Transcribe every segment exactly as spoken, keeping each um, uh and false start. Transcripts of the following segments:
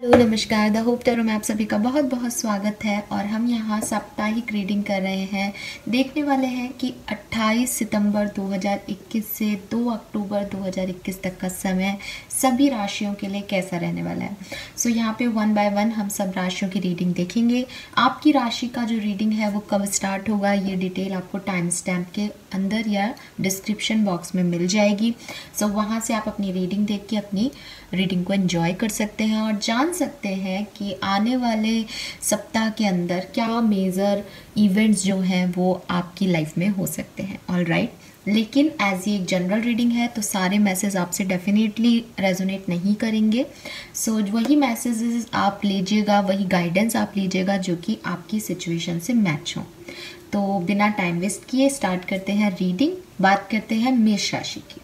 Hello नमस्कार, the hope tarot में आप सभी का बहुत बहुत स्वागत है। और हम यहाँ साप्ताहिक रीडिंग कर रहे हैं। देखने वाले हैं कि अट्ठाईस सितंबर दो हज़ार इक्कीस से दो अक्टूबर दो हज़ार इक्कीस तक का समय सभी राशियों के लिए कैसा रहने वाला है। सो so, यहाँ पे वन बाय वन हम सब राशियों की रीडिंग देखेंगे। आपकी राशि का जो रीडिंग है वो कब स्टार्ट होगा, ये डिटेल आपको टाइम स्टैम्प के अंदर या डिस्क्रिप्शन बॉक्स में मिल जाएगी। सो so, वहाँ से आप अपनी रीडिंग देख के अपनी रीडिंग को एंजॉय कर सकते हैं और जान सकते हैं कि आने वाले सप्ताह के अंदर क्या मेजर इवेंट्स जो हैं वो आपकी लाइफ में हो सकते हैं। ऑल राइट, लेकिन एज ये एक जनरल रीडिंग है तो सारे मैसेज आपसे डेफिनेटली रेजोनेट नहीं करेंगे। सो so, वही मैसेजेस आप लीजिएगा, वही गाइडेंस आप लीजिएगा जो कि आपकी सिचुएशन से मैच हो। तो बिना टाइम वेस्ट किए स्टार्ट करते हैं रीडिंग। बात करते हैं मेष राशि की।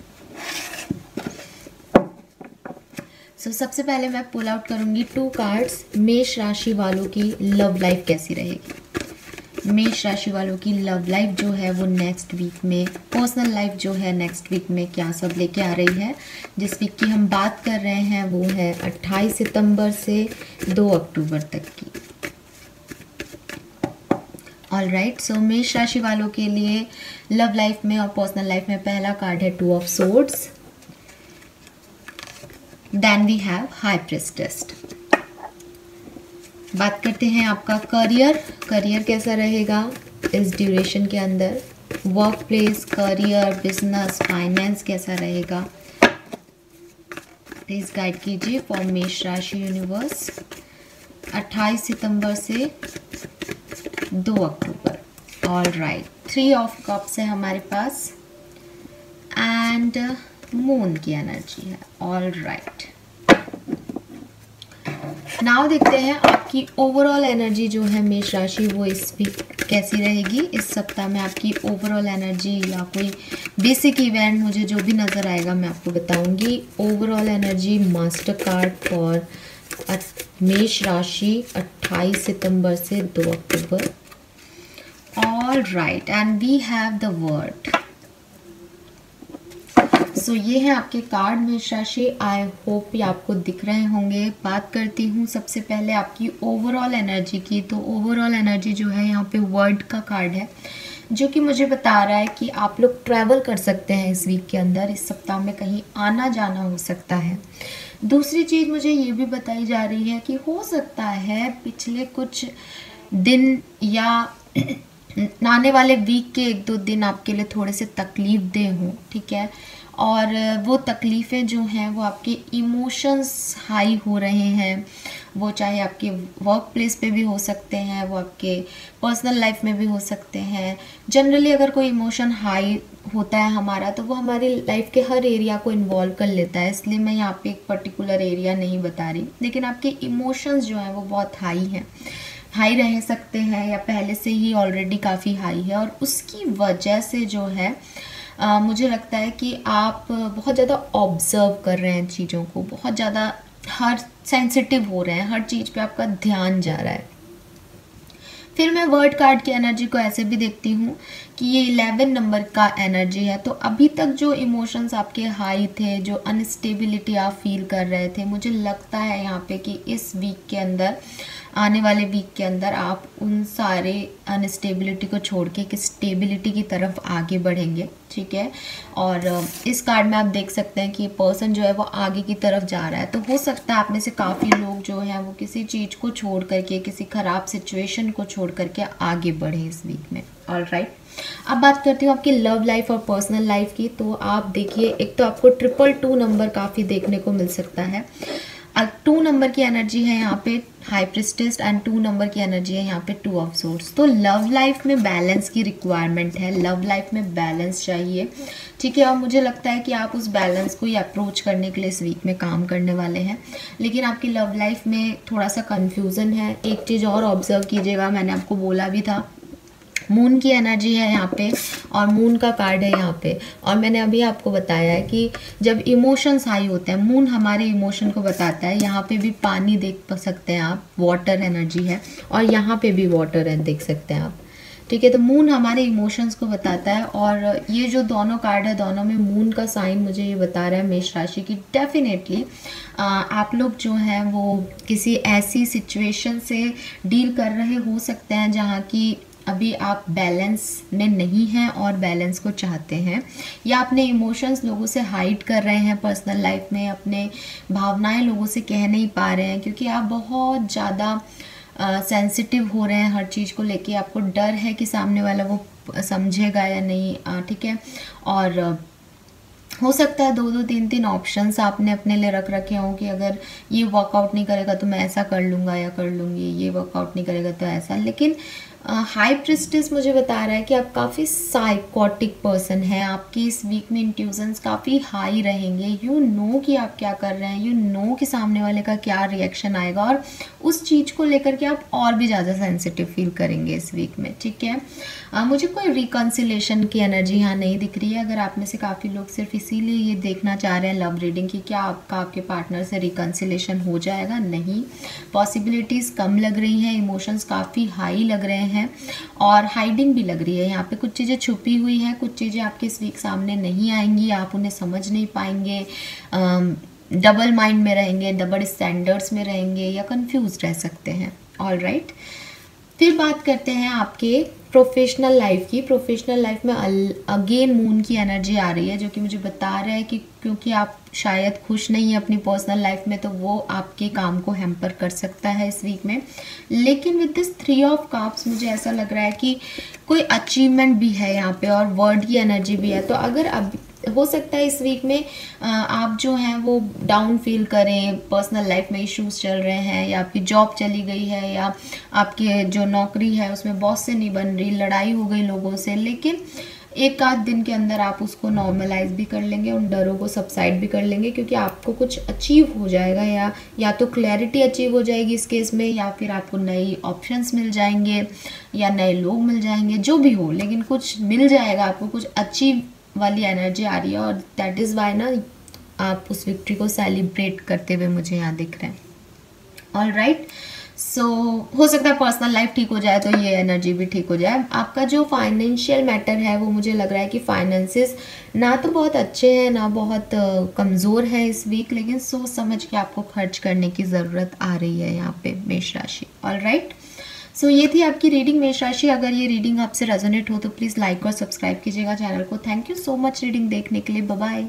सो so, सबसे पहले मैं पुल आउट करूंगी टू कार्ड्स। मेष राशि वालों की लव लाइफ कैसी रहेगी। मेष राशि वालों की लव लाइफ जो है वो नेक्स्ट वीक में, पर्सनल लाइफ जो है नेक्स्ट वीक में क्या सब लेके आ रही है। जिस वीक की हम बात कर रहे हैं वो है अट्ठाईस सितंबर से दो अक्टूबर तक की। ऑल राइट, सो मेष राशि वालों के लिए लव लाइफ में और पर्सनल लाइफ में पहला कार्ड है two of swords. Then we have high priestess. बात करते हैं आपका करियर। करियर कैसा रहेगा इस ड्यूरेशन के अंदर। Work place, career, business, finance कैसा रहेगा, प्लीज गाइड कीजिए फॉर मेष राशि यूनिवर्स अट्ठाईस सितंबर से दो अक्टूबर। All right, three of cups है हमारे पास एंड मून की एनर्जी है। ऑल राइट, नाउ देखते हैं आपकी ओवरऑल एनर्जी जो है मेष राशि वो इस वीक कैसी रहेगी। इस सप्ताह में आपकी ओवरऑल एनर्जी या कोई बेसिक इवेंट मुझे जो भी नज़र आएगा मैं आपको बताऊंगी। Overall energy master card for Mesh राशि अट्ठाईस सितंबर से दो अक्टूबर। All right, and we have the word. So so, ये है आपके कार्ड मेष राशि। आई होप ये आपको दिख रहे होंगे। बात करती हूँ सबसे पहले आपकी ओवरऑल एनर्जी की। तो ओवरऑल एनर्जी जो है यहाँ पे वर्ड का कार्ड है जो कि मुझे बता रहा है कि आप लोग ट्रैवल कर सकते हैं इस वीक के अंदर। इस सप्ताह में कहीं आना जाना हो सकता है। दूसरी चीज़ मुझे ये भी बताई जा रही है कि हो सकता है पिछले कुछ दिन या आने वाले वीक के एक दो दिन आपके लिए थोड़े से तकलीफ दे हों, ठीक है। और वो तकलीफ़ें जो हैं वो आपके इमोशंस हाई हो रहे हैं। वो चाहे आपके वर्क प्लेस पे भी हो सकते हैं, वो आपके पर्सनल लाइफ में भी हो सकते हैं। जनरली अगर कोई इमोशन हाई होता है हमारा तो वो हमारी लाइफ के हर एरिया को इन्वॉल्व कर लेता है। इसलिए मैं यहाँ पे एक पर्टिकुलर एरिया नहीं बता रही, लेकिन आपके इमोशंस जो हैं वो बहुत हाई हैं, हाई रह सकते हैं या पहले से ही ऑलरेडी काफ़ी हाई है। और उसकी वजह से जो है आ, मुझे लगता है कि आप बहुत ज़्यादा ऑब्जर्व कर रहे हैं चीज़ों को, बहुत ज़्यादा हर सेंसिटिव हो रहे हैं, हर चीज़ पे आपका ध्यान जा रहा है। फिर मैं वर्ड कार्ड की एनर्जी को ऐसे भी देखती हूँ कि ये इलेवन नंबर का एनर्जी है। तो अभी तक जो इमोशंस आपके हाई थे, जो अनस्टेबिलिटी आप फील कर रहे थे, मुझे लगता है यहाँ पे कि इस वीक के अंदर, आने वाले वीक के अंदर आप उन सारे अनस्टेबिलिटी को छोड़ के एक स्टेबिलिटी की तरफ आगे बढ़ेंगे, ठीक है। और इस कार्ड में आप देख सकते हैं कि पर्सन जो है वो आगे की तरफ जा रहा है। तो हो सकता है आप में से काफ़ी लोग जो हैं वो किसी चीज़ को छोड़ करके, किसी ख़राब सिचुएशन को छोड़ करके आगे बढ़े इस वीक में। ऑल राइट, अब बात करती हूँ आपकी लव लाइफ और पर्सनल लाइफ की। तो आप देखिए, एक तो आपको ट्रिपल टू नंबर काफ़ी देखने को मिल सकता है। टू नंबर की एनर्जी है यहाँ पे high priestess and two number की एनर्जी है यहाँ पे टू ऑफ सोर्ड्स। तो लव लाइफ में बैलेंस की रिक्वायरमेंट है, लव लाइफ में बैलेंस चाहिए, ठीक है। और मुझे लगता है कि आप उस बैलेंस को ही अप्रोच करने के लिए इस वीक में काम करने वाले हैं। लेकिन आपकी लव लाइफ में थोड़ा सा कन्फ्यूज़न है। एक चीज़ और ऑब्जर्व कीजिएगा, मैंने आपको बोला भी था, मून की एनर्जी है यहाँ पे और मून का कार्ड है यहाँ पे। और मैंने अभी आपको बताया है कि जब इमोशंस हाई होते हैं, मून हमारे इमोशन को बताता है। यहाँ पे भी पानी देख सकते हैं आप, वाटर एनर्जी है, और यहाँ पे भी वाटर है, देख सकते हैं आप। ठीक है। तो मून हमारे इमोशंस को बताता है, और ये जो दोनों कार्ड है दोनों में मून का साइन मुझे ये बता रहा है मेष राशि की डेफिनेटली आप लोग जो हैं वो किसी ऐसी सिचुएशन से डील कर रहे हो सकते हैं जहाँ की अभी आप बैलेंस में नहीं हैं और बैलेंस को चाहते हैं, या अपने इमोशंस लोगों से हाइड कर रहे हैं पर्सनल लाइफ में, अपने भावनाएं लोगों से कह नहीं पा रहे हैं क्योंकि आप बहुत ज़्यादा सेंसिटिव uh, हो रहे हैं हर चीज़ को लेके। आपको डर है कि सामने वाला वो समझेगा या नहीं, ठीक है। और uh, हो सकता है दो दो तीन तीन ऑप्शंस आपने अपने लिए रख रखे हों कि अगर ये वर्कआउट नहीं करेगा तो मैं ऐसा कर लूँगा या कर लूँगी, ये वर्कआउट नहीं करेगा तो ऐसा। लेकिन हाई uh, प्रिस्टेस मुझे बता रहा है कि आप काफ़ी साइकोटिक पर्सन हैं, आपकी इस वीक में इंट्यूजन्स काफ़ी हाई रहेंगे। यू नो कि आप क्या कर रहे हैं, यू नो कि सामने वाले का क्या रिएक्शन आएगा, और उस चीज़ को लेकर के आप और भी ज़्यादा सेंसिटिव फील करेंगे इस वीक में, ठीक है। uh, मुझे कोई रिकन्सिलेशन की एनर्जी यहाँ नहीं दिख रही है। अगर आप में से काफ़ी लोग सिर्फ इसीलिए ये देखना चाह रहे हैं लव रीडिंग कि क्या आपका आपके पार्टनर से रिकन्सिलेशन हो जाएगा, नहीं, पॉसिबिलिटीज़ कम लग रही हैं, इमोशंस काफ़ी हाई लग रहे हैं हैं और हाइडिंग भी लग रही है। यहाँ पे कुछ चीज़ें छुपी हुई हैं, कुछ चीज़ें आपके इस वीक सामने नहीं आएंगी, आप उन्हें समझ नहीं पाएंगे, डबल माइंड में रहेंगे, डबल स्टैंडर्ड्स में रहेंगे या कंफ्यूज रह सकते हैं। ऑल राइट, फिर बात करते हैं आपके प्रोफेशनल लाइफ की। प्रोफेशनल लाइफ में अगेन मून की एनर्जी आ रही है जो कि मुझे बता रहा है कि क्योंकि आप शायद खुश नहीं हैं अपनी पर्सनल लाइफ में तो वो आपके काम को हैम्पर कर सकता है इस वीक में। लेकिन with this three of cups मुझे ऐसा लग रहा है कि कोई अचीवमेंट भी है यहाँ पे और वर्ड की एनर्जी भी है। तो अगर अब हो सकता है इस वीक में आप जो हैं वो डाउन फील करें, पर्सनल लाइफ में इश्यूज चल रहे हैं, या आपकी जॉब चली गई है, या आपकी जो नौकरी है उसमें बॉस से नहीं बन रही, लड़ाई हो गई लोगों से, लेकिन एक आध दिन के अंदर आप उसको नॉर्मलाइज भी कर लेंगे, उन डरों को सबसाइड भी कर लेंगे क्योंकि आपको कुछ अचीव हो जाएगा, या या तो क्लैरिटी अचीव हो जाएगी इस केस में, या फिर आपको नई ऑप्शंस मिल जाएंगे या नए लोग मिल जाएंगे, जो भी हो, लेकिन कुछ मिल जाएगा आपको, कुछ अचीव वाली एनर्जी आ रही है। और दैट इज़ वाई ना आप उस विक्ट्री को सेलिब्रेट करते हुए मुझे यहाँ दिख रहे हैं। ऑल राइट, सो हो सकता है पर्सनल लाइफ ठीक हो जाए तो ये एनर्जी भी ठीक हो जाए। आपका जो फाइनेंशियल मैटर है वो मुझे लग रहा है कि फाइनेंसेस ना तो बहुत अच्छे हैं ना बहुत कमज़ोर है इस वीक, लेकिन सोच समझ के आपको खर्च करने की ज़रूरत आ रही है यहाँ पे मेष राशि। ऑल राइट, सो so, ये थी आपकी रीडिंग मेष राशि। अगर ये रीडिंग आपसे रेजोनेट हो तो प्लीज़ लाइक और सब्सक्राइब कीजिएगा चैनल को। Thank you so much reading देखने के लिए। Bye bye.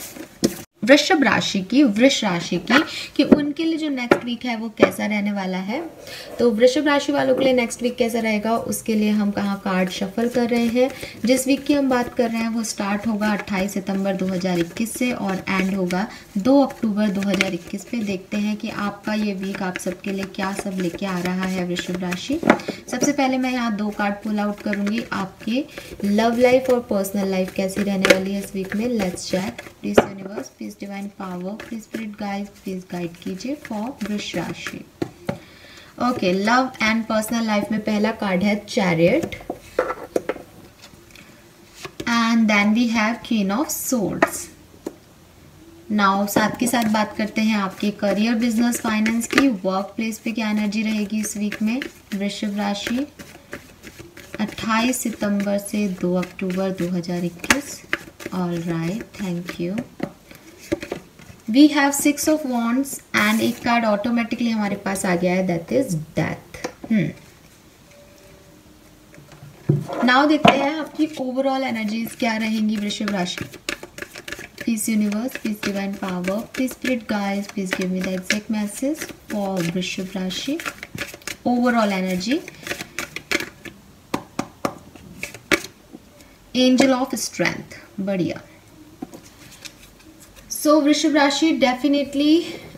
वृषभ राशि की वृष राशि की कि उनके लिए जो नेक्स्ट वीक है वो कैसा रहने वाला है। तो वृषभ राशि वालों के लिए नेक्स्ट वीक कैसा रहेगा उसके लिए हम कहाँ कार्ड शफल कर रहे हैं। जिस वीक की हम बात कर रहे हैं वो स्टार्ट होगा अट्ठाईस सितंबर दो हज़ार इक्कीस से और एंड होगा दो अक्टूबर दो हज़ार इक्कीस पे। देखते हैं कि आपका ये वीक आप सबके लिए क्या सब लेके आ रहा है वृषभ राशि। सबसे पहले मैं यहाँ दो कार्ड पुल आउट करूँगी, आपके लव लाइफ और पर्सनल लाइफ कैसी रहने वाली है इस वीक में। Let's check. Please universe, please divine power, please spirit guide, please guide कीजिए फॉर वृष राशि। Okay, love and personal life में पहला कार्ड है chariot and then we have queen of swords. Now साथ के साथ बात करते हैं आपके करियर, बिजनेस, फाइनेंस की। वर्क प्लेस पे क्या एनर्जी रहेगी इस वीक में वृषभ राशि अट्ठाईस सितंबर से दो अक्टूबर दो हज़ार इक्कीस। All right, thank you. We have six of wands and एक कार्ड ऑटोमेटिकली हमारे पास आ गया है, that is death. Hmm now देखते हैं आपकी ओवरऑल एनर्जीज क्या रहेंगी वृषभ राशि। Please universe, please divine power, please spirit guides, please give me the exact message for Vrishabh राशि overall energy. Angel of strength, बढ़िया। सो वृषभ राशि डेफिनेटली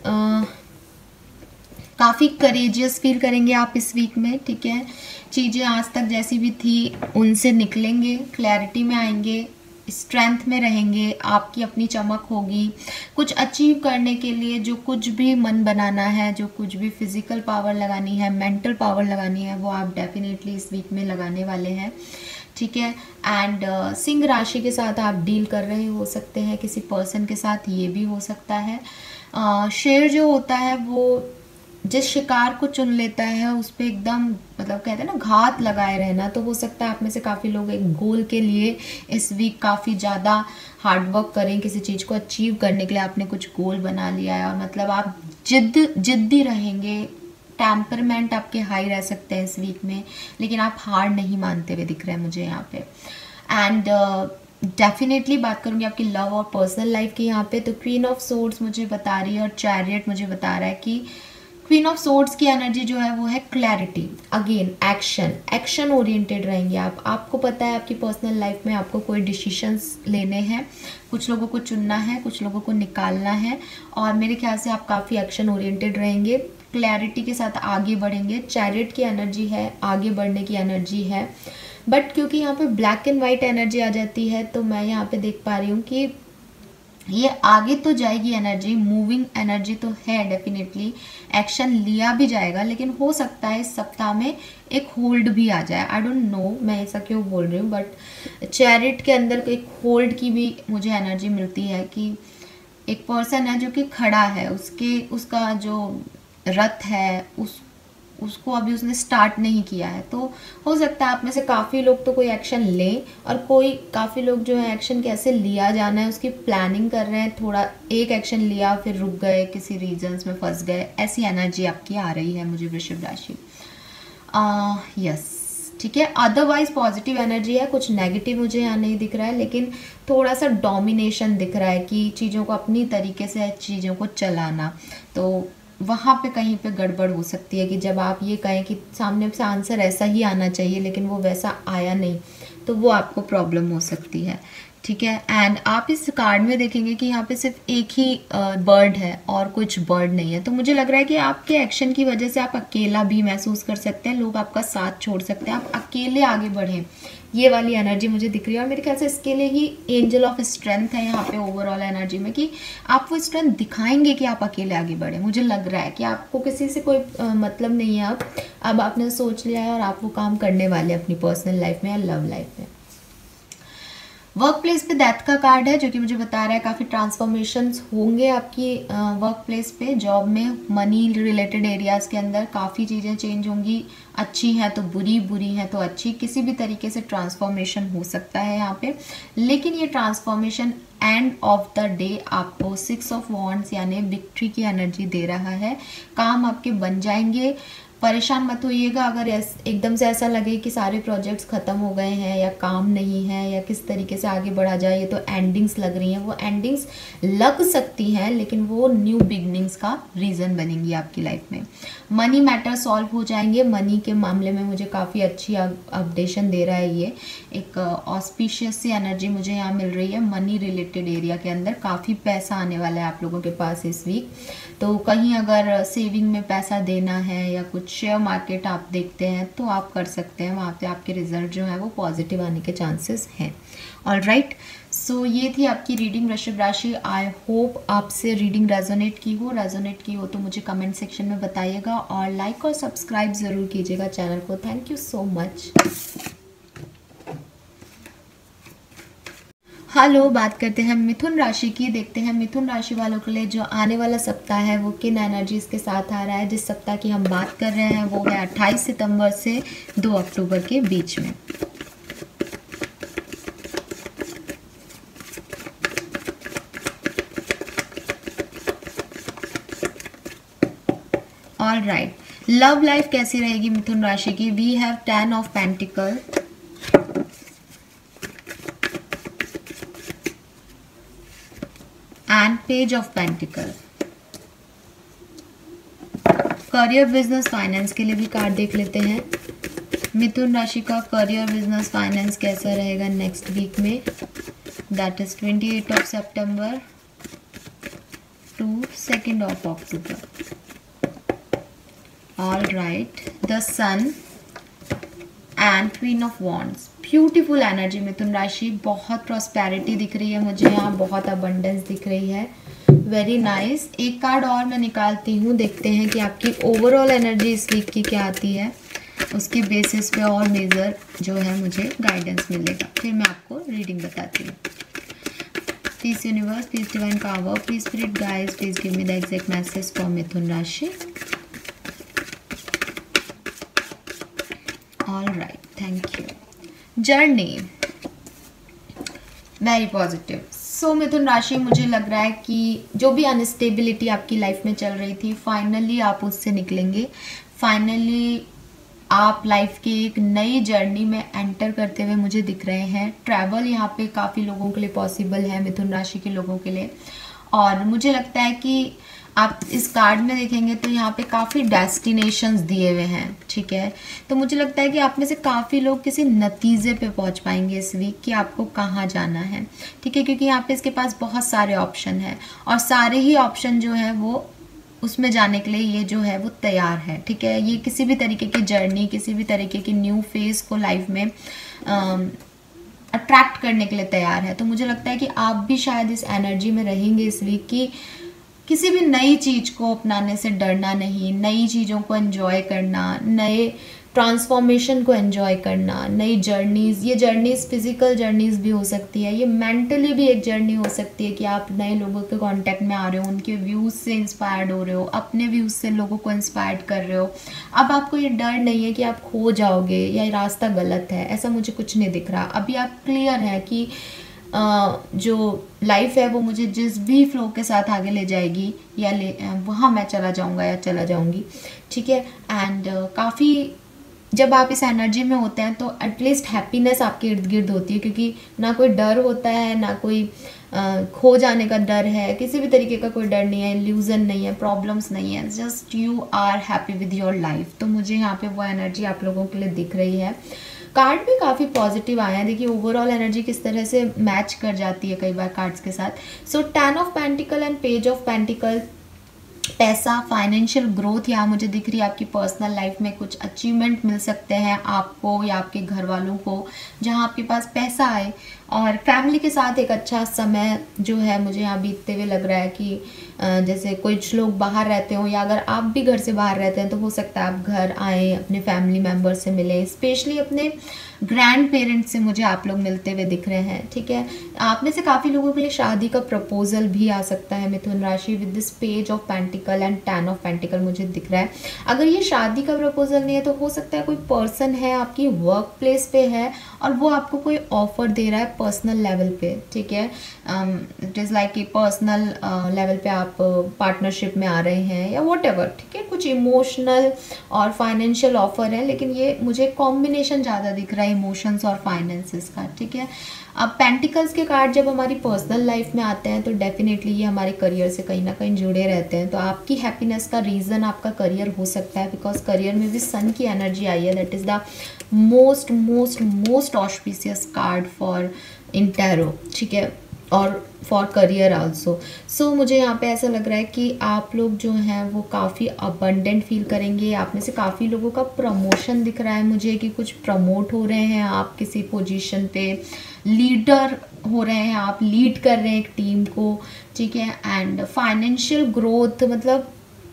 काफ़ी करेजियस फील करेंगे आप इस वीक में, ठीक है। चीज़ें आज तक जैसी भी थी उनसे निकलेंगे, क्लैरिटी में आएंगे, स्ट्रेंथ में रहेंगे, आपकी अपनी चमक होगी। कुछ अचीव करने के लिए जो कुछ भी मन बनाना है, जो कुछ भी फिजिकल पावर लगानी है, मेंटल पावर लगानी है, वो आप डेफिनेटली इस वीक में लगाने वाले हैं, ठीक है। एंड uh, सिंह राशि के साथ आप डील कर रहे हो सकते हैं किसी पर्सन के साथ, ये भी हो सकता है। शेयर uh, जो होता है वो जिस शिकार को चुन लेता है उस पर एकदम मतलब कहते हैं ना घात लगाए रहना। तो हो सकता है आप में से काफ़ी लोग एक गोल के लिए इस वीक काफ़ी ज़्यादा हार्डवर्क करें, किसी चीज़ को अचीव करने के लिए आपने कुछ गोल बना लिया है और मतलब आप जिद्द जिद्दी रहेंगे। टेम्परमेंट आपके हाई रह सकते हैं इस वीक में, लेकिन आप हार नहीं मानते हुए दिख रहे हैं मुझे यहाँ पे। एंड डेफिनेटली बात करूँगी आपकी लव और पर्सनल लाइफ की यहाँ पे, तो क्वीन ऑफ सोर्ड्स मुझे बता रही है और चैरियट मुझे बता रहा है कि क्वीन ऑफ सोर्ड्स की एनर्जी जो है वो है clarity, again action, action oriented रहेंगे आप। आपको पता है आपकी पर्सनल लाइफ में आपको कोई डिसीशंस लेने हैं, कुछ लोगों को चुनना है, कुछ लोगों को निकालना है और मेरे ख्याल से आप काफ़ी एक्शन ओरिएंटेड रहेंगे, क्लैरिटी के साथ आगे बढ़ेंगे। चैरियट की एनर्जी है, आगे बढ़ने की एनर्जी है, बट क्योंकि यहाँ पे ब्लैक एंड वाइट एनर्जी आ जाती है तो मैं यहाँ पे देख पा रही हूँ कि ये आगे तो जाएगी एनर्जी, मूविंग एनर्जी तो है डेफिनेटली, एक्शन लिया भी जाएगा, लेकिन हो सकता है इस सप्ताह में एक होल्ड भी आ जाए। आई डोंट नो मैं ऐसा क्यों बोल रही हूँ, बट चैरिट के अंदर एक होल्ड की भी मुझे एनर्जी मिलती है कि एक पर्सन है जो कि खड़ा है, उसके उसका जो रथ है उस उसको अभी उसने स्टार्ट नहीं किया है। तो हो सकता है आप में से काफ़ी लोग तो कोई एक्शन लें और कोई काफ़ी लोग जो है एक्शन कैसे लिया जाना है उसकी प्लानिंग कर रहे हैं। थोड़ा एक एक्शन लिया फिर रुक गए, किसी रीजंस में फंस गए, ऐसी एनर्जी आपकी आ रही है मुझे वृषभ राशि। यस ठीक है, अदरवाइज पॉजिटिव एनर्जी है, कुछ नेगेटिव मुझे यहाँ नहीं दिख रहा है, लेकिन थोड़ा सा डोमिनेशन दिख रहा है कि चीज़ों को अपनी तरीके से चीज़ों को चलाना। तो वहाँ पे कहीं पे गड़बड़ हो सकती है कि जब आप ये कहें कि सामने से आंसर ऐसा ही आना चाहिए लेकिन वो वैसा आया नहीं, तो वो आपको प्रॉब्लम हो सकती है। ठीक है, एंड आप इस कार्ड में देखेंगे कि यहाँ पे सिर्फ एक ही बर्ड है और कुछ बर्ड नहीं है। तो मुझे लग रहा है कि आपके एक्शन की वजह से आप अकेला भी महसूस कर सकते हैं, लोग आपका साथ छोड़ सकते हैं, आप अकेले आगे बढ़ें, ये वाली एनर्जी मुझे दिख रही है। और मेरे ख्याल से इसके लिए ही एंजल ऑफ स्ट्रेंथ है यहाँ पे ओवरऑल एनर्जी में, कि आप वो स्ट्रेंथ दिखाएंगे कि आप अकेले आगे बढ़े। मुझे लग रहा है कि आपको किसी से कोई आ, मतलब नहीं है, अब अब आपने सोच लिया है और आप वो काम करने वाले हैं अपनी पर्सनल लाइफ में या लव लाइफ में। वर्क प्लेस पे डेथ का कार्ड है जो कि मुझे बता रहा है काफ़ी ट्रांसफॉर्मेशंस होंगे आपकी वर्क प्लेस पे, जॉब में, मनी रिलेटेड एरियाज़ के अंदर काफ़ी चीज़ें चेंज होंगी, अच्छी हैं तो बुरी, बुरी हैं तो अच्छी, किसी भी तरीके से ट्रांसफॉर्मेशन हो सकता है यहाँ पे। लेकिन ये transformation end of the day आपको सिक्स ऑफ वॉन्ड्स यानी विक्ट्री की एनर्जी दे रहा है। काम आपके बन जाएंगे, परेशान मत होइएगा अगर एकदम से ऐसा लगे कि सारे प्रोजेक्ट्स ख़त्म हो गए हैं या काम नहीं है या किस तरीके से आगे बढ़ा जाए, ये तो एंडिंग्स लग रही हैं। वो एंडिंग्स लग सकती हैं लेकिन वो न्यू बिगनिंग्स का रीज़न बनेंगी आपकी लाइफ में। मनी मैटर सॉल्व हो जाएंगे, मनी के मामले में मुझे काफ़ी अच्छी अपडेशन दे रहा है। ये एक ऑस्पिशियस सी एनर्जी मुझे यहाँ मिल रही है। मनी रिलेटेड एरिया के अंदर काफ़ी पैसा आने वाला है आप लोगों के पास इस वीक। तो कहीं अगर सेविंग में पैसा देना है या कुछ शेयर मार्केट आप देखते हैं तो आप कर सकते हैं, वहाँ पे आपके रिजल्ट जो है वो पॉजिटिव आने के चांसेस हैं। ऑल राइट, सो ये थी आपकी रीडिंग वृषभ राशि। आई होप आपसे रीडिंग रेजोनेट की हो, रेजोनेट की हो तो मुझे कमेंट सेक्शन में बताइएगा और लाइक और सब्सक्राइब ज़रूर कीजिएगा चैनल को। Thank you so much. Hello, बात करते हैं मिथुन राशि की। देखते हैं मिथुन राशि वालों के लिए जो आने वाला सप्ताह है वो किन एनर्जीज के साथ आ रहा है। जिस सप्ताह की हम बात कर रहे हैं वो है अट्ठाईस सितंबर से दो अक्टूबर के बीच में। ऑल राइट, लव लाइफ कैसी रहेगी मिथुन राशि की? We have ten of pentacle, and page of pentacle. Career, business, finance के लिए भी कार्ड देख लेते हैं। मिथुन राशि का करियर, बिजनेस, फाइनेंस कैसा रहेगा नेक्स्ट वीक में, that is twenty eight of September to second of October. All right, the sun and queen of wands, beautiful energy Mithun राशि। बहुत प्रॉस्पेरिटी दिख रही है मुझे यहाँ, बहुत अबंडेंस दिख रही है, वेरी नाइस। एक कार्ड और मैं निकालती हूँ, देखते हैं कि आपकी ओवरऑल एनर्जी इस वीक की क्या आती है, उसके बेसिस पे और मेजर जो है मुझे गाइडेंस मिलेगा, फिर मैं आपको रीडिंग बताती हूँ। Please universe, please divine power, please spirit guides, please give me the exact message for Mithun राशि। All right, thank you. Journey very positive. So Mithun राशि, मुझे लग रहा है कि जो भी अनस्टेबिलिटी आपकी लाइफ में चल रही थी, फाइनली आप उससे निकलेंगे। फाइनली आप लाइफ की एक नई जर्नी में एंटर करते हुए मुझे दिख रहे हैं। ट्रैवल यहाँ पे काफ़ी लोगों के लिए पॉसिबल है, मिथुन राशि के लोगों के लिए। और मुझे लगता है कि आप इस कार्ड में देखेंगे तो यहाँ पे काफ़ी डेस्टिनेशंस दिए हुए हैं, ठीक है। तो मुझे लगता है कि आप में से काफ़ी लोग किसी नतीजे पे पहुँच पाएंगे इस वीक कि आपको कहाँ जाना है, ठीक है, क्योंकि यहाँ पे इसके पास बहुत सारे ऑप्शन हैं और सारे ही ऑप्शन जो है वो उसमें जाने के लिए ये जो है वो तैयार है, ठीक है। ये किसी भी तरीके की जर्नी, किसी भी तरीके की न्यू फेज को लाइफ में अट्रैक्ट करने के लिए तैयार है। तो मुझे लगता है कि आप भी शायद इस एनर्जी में रहेंगे इस वीक की किसी भी नई चीज को अपनाने से डरना नहीं, नई चीज़ों को एंजॉय करना, नए ट्रांसफॉर्मेशन को एंजॉय करना, नई जर्नीज। ये जर्नीज फिजिकल जर्नीज भी हो सकती है, ये मेंटली भी एक जर्नी हो सकती है कि आप नए लोगों के कांटेक्ट में आ रहे हो, उनके व्यूज से इंस्पायर्ड हो रहे हो, अपने व्यूज से लोगों को इंस्पायर्ड कर रहे हो। अब आपको ये डर नहीं है कि आप खो जाओगे या ये रास्ता गलत है, ऐसा मुझे कुछ नहीं दिख रहा। अभी आप क्लियर है कि Uh, जो लाइफ है वो मुझे जिस भी फ्लो के साथ आगे ले जाएगी या ले वहाँ मैं चला जाऊँगा या चला जाऊँगी, ठीक है। एंड uh, काफ़ी जब आप इस एनर्जी में होते हैं तो एटलीस्ट हैप्पीनेस आपके इर्द गिर्द होती है, क्योंकि ना कोई डर होता है, ना कोई uh, खो जाने का डर है, किसी भी तरीके का कोई डर नहीं है, इल्यूजन नहीं है, प्रॉब्लम्स नहीं है, just you are happy with your life. तो मुझे यहाँ पे वो एनर्जी आप लोगों के लिए दिख रही है। कार्ड भी काफ़ी पॉजिटिव आया है, देखिए ओवरऑल एनर्जी किस तरह से मैच कर जाती है कई बार कार्ड्स के साथ। So ten of pentacle and page of pentacle, पैसा, फाइनेंशियल ग्रोथ यहाँ मुझे दिख रही है। आपकी पर्सनल लाइफ में कुछ अचीवमेंट मिल सकते हैं आपको या आपके घर वालों को, जहाँ आपके पास पैसा आए। और फैमिली के साथ एक अच्छा समय जो है मुझे यहाँ बीतते हुए लग रहा है कि जैसे कुछ लोग बाहर रहते हो या अगर आप भी घर से बाहर रहते हैं तो हो सकता है आप घर आए, अपने फैमिली मेम्बर से मिलें, स्पेशली अपने ग्रैंड पेरेंट्स से मुझे आप लोग मिलते हुए दिख रहे हैं, ठीक है। आप में से काफ़ी लोगों के लिए शादी का प्रपोजल भी आ सकता है मिथुन राशि with this page of pentacle and ten of pentacle मुझे दिख रहा है। अगर ये शादी का प्रपोजल नहीं है तो हो सकता है कोई पर्सन है आपकी वर्क प्लेस पे है और वो आपको कोई ऑफर दे रहा है पर्सनल लेवल पे, ठीक है। इट इज़ लाइक कि पर्सनल लेवल पे आप पार्टनरशिप uh, में आ रहे हैं या वॉट एवर, ठीक है। कुछ इमोशनल और फाइनेंशियल ऑफर है, लेकिन ये मुझे कॉम्बिनेशन ज़्यादा दिख रहा है इमोशंस और फाइनेंसेस का, ठीक है। अब पेंटिकल्स के कार्ड जब हमारी पर्सनल लाइफ में आते हैं तो डेफिनेटली ये हमारे करियर से कहीं ना कहीं जुड़े रहते हैं। तो आपकी हैप्पीनेस का रीज़न आपका करियर हो सकता है, बिकॉज करियर में भी सन की एनर्जी आई है। That is the most most most auspicious card for in tarot, ठीक है, और फॉर करियर आल्सो। सो मुझे यहाँ पे ऐसा लग रहा है कि आप लोग जो हैं वो काफ़ी अबंडेंट फील करेंगे। आप में से काफ़ी लोगों का प्रमोशन दिख रहा है मुझे कि कुछ प्रमोट हो रहे हैं, आप किसी पोजीशन पे लीडर हो रहे हैं, आप लीड कर रहे हैं एक टीम को, ठीक है। एंड फाइनेंशियल ग्रोथ, मतलब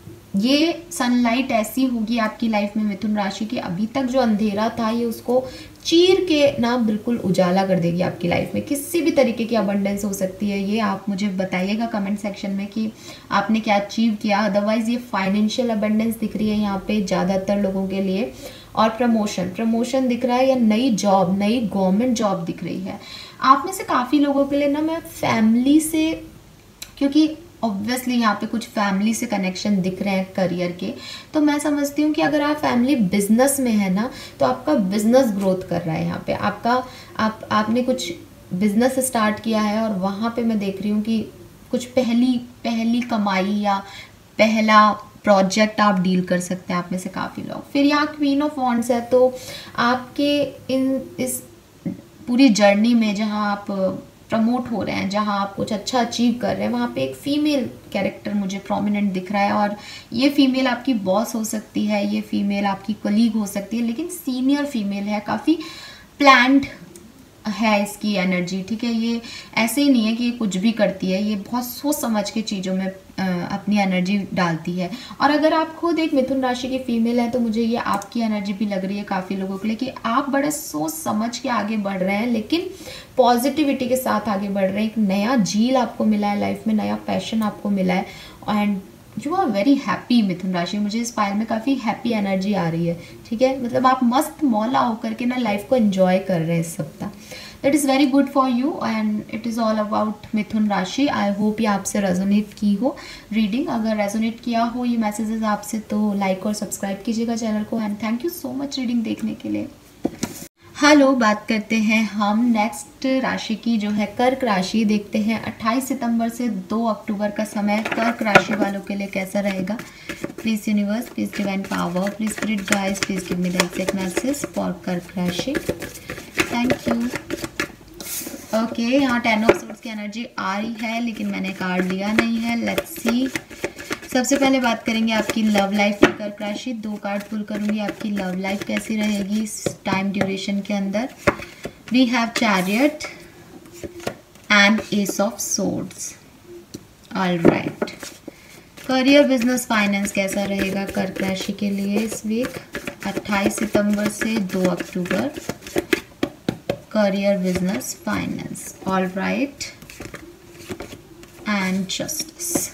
ये सनलाइट ऐसी होगी आपकी लाइफ में मिथुन राशि की, अभी तक जो अंधेरा था ये उसको चीर के ना बिल्कुल उजाला कर देगी आपकी लाइफ में। किसी भी तरीके की अबंडेंस हो सकती है, ये आप मुझे बताइएगा कमेंट सेक्शन में कि आपने क्या अचीव किया। अदरवाइज ये फाइनेंशियल अबंडेंस दिख रही है यहाँ पे ज़्यादातर लोगों के लिए, और प्रमोशन प्रमोशन दिख रहा है या नई जॉब, नई गवर्नमेंट जॉब दिख रही है। आप में से काफ़ी लोगों के लिए ना मैं फैमिली से, क्योंकि ऑब्वियसली यहाँ पे कुछ फैमिली से कनेक्शन दिख रहे हैं करियर के, तो मैं समझती हूँ कि अगर आप फैमिली बिजनेस में है ना तो आपका बिजनेस ग्रोथ कर रहा है। यहाँ पे आपका आप आपने कुछ बिजनेस स्टार्ट किया है और वहाँ पे मैं देख रही हूँ कि कुछ पहली पहली कमाई या पहला प्रोजेक्ट आप डील कर सकते हैं आप में से काफ़ी लोग। फिर यहाँ क्वीन ऑफ वॉन्ड्स है, तो आपके इन इस पूरी जर्नी में जहाँ आप प्रमोट हो रहे हैं, जहाँ आप कुछ अच्छा अचीव कर रहे हैं, वहाँ पे एक फीमेल कैरेक्टर मुझे प्रोमिनेंट दिख रहा है। और ये फीमेल आपकी बॉस हो सकती है, ये फीमेल आपकी कलीग हो सकती है, लेकिन सीनियर फीमेल है, काफ़ी प्लान्ड है इसकी एनर्जी, ठीक है। ये ऐसे ही नहीं है कि ये कुछ भी करती है, ये बहुत सोच समझ के चीज़ों में आ, अपनी एनर्जी डालती है। और अगर आप खुद एक मिथुन राशि की फीमेल है तो मुझे ये आपकी एनर्जी भी लग रही है काफ़ी लोगों के लिए कि आप बड़े सोच समझ के आगे बढ़ रहे हैं, लेकिन पॉजिटिविटी के साथ आगे बढ़ रहे हैं। एक नया झील आपको मिला है लाइफ में, नया पैशन आपको मिला है, and you are very happy Mithun राशि, मुझे इस पायल में काफ़ी हैप्पी एनर्जी आ रही है, ठीक है। मतलब आप मस्त मौला होकर के ना लाइफ को एंजॉय कर रहे हैं इस सप्ताह। That is very good for you and it is all about Mithun राशि। आई होप ये आपसे रेजोनेट की हो रीडिंग। अगर रेजोनेट किया हो ये मैसेजेस आपसे तो लाइक और सब्सक्राइब कीजिएगा चैनल को and thank you so much reading देखने के लिए। हेलो, बात करते हैं हम नेक्स्ट राशि की जो है कर्क राशि। देखते हैं अट्ठाईस सितंबर से दो अक्टूबर का समय कर्क राशि वालों के लिए कैसा रहेगा। Please universe, please divine power, please spirit guides, please give me the exact message for Kark राशि। Thank you. ओके, यहाँ टेन ऑफ सोर्ड्स की एनर्जी आ रही है लेकिन मैंने कार्ड लिया नहीं है। Let's see. सबसे पहले बात करेंगे आपकी लव लाइफ की कर्क राशि। दो कार्ड पुल करूंगी, आपकी लव लाइफ कैसी रहेगी इस टाइम ड्यूरेशन के अंदर। We have chariot and ace of swords. All right. Career, business, finance कैसा रहेगा कर्क राशि के लिए इस वीक अट्ठाईस सितंबर से दो अक्टूबर। Career, business, finance. All right. And justice.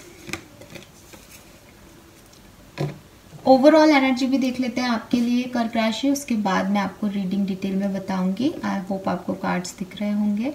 Overall energy भी देख लेते हैं आपके लिए कर्क राशि, उसके बाद मैं आपको रीडिंग डिटेल में बताऊंगी। आई होप आपको कार्ड्स दिख रहे होंगे।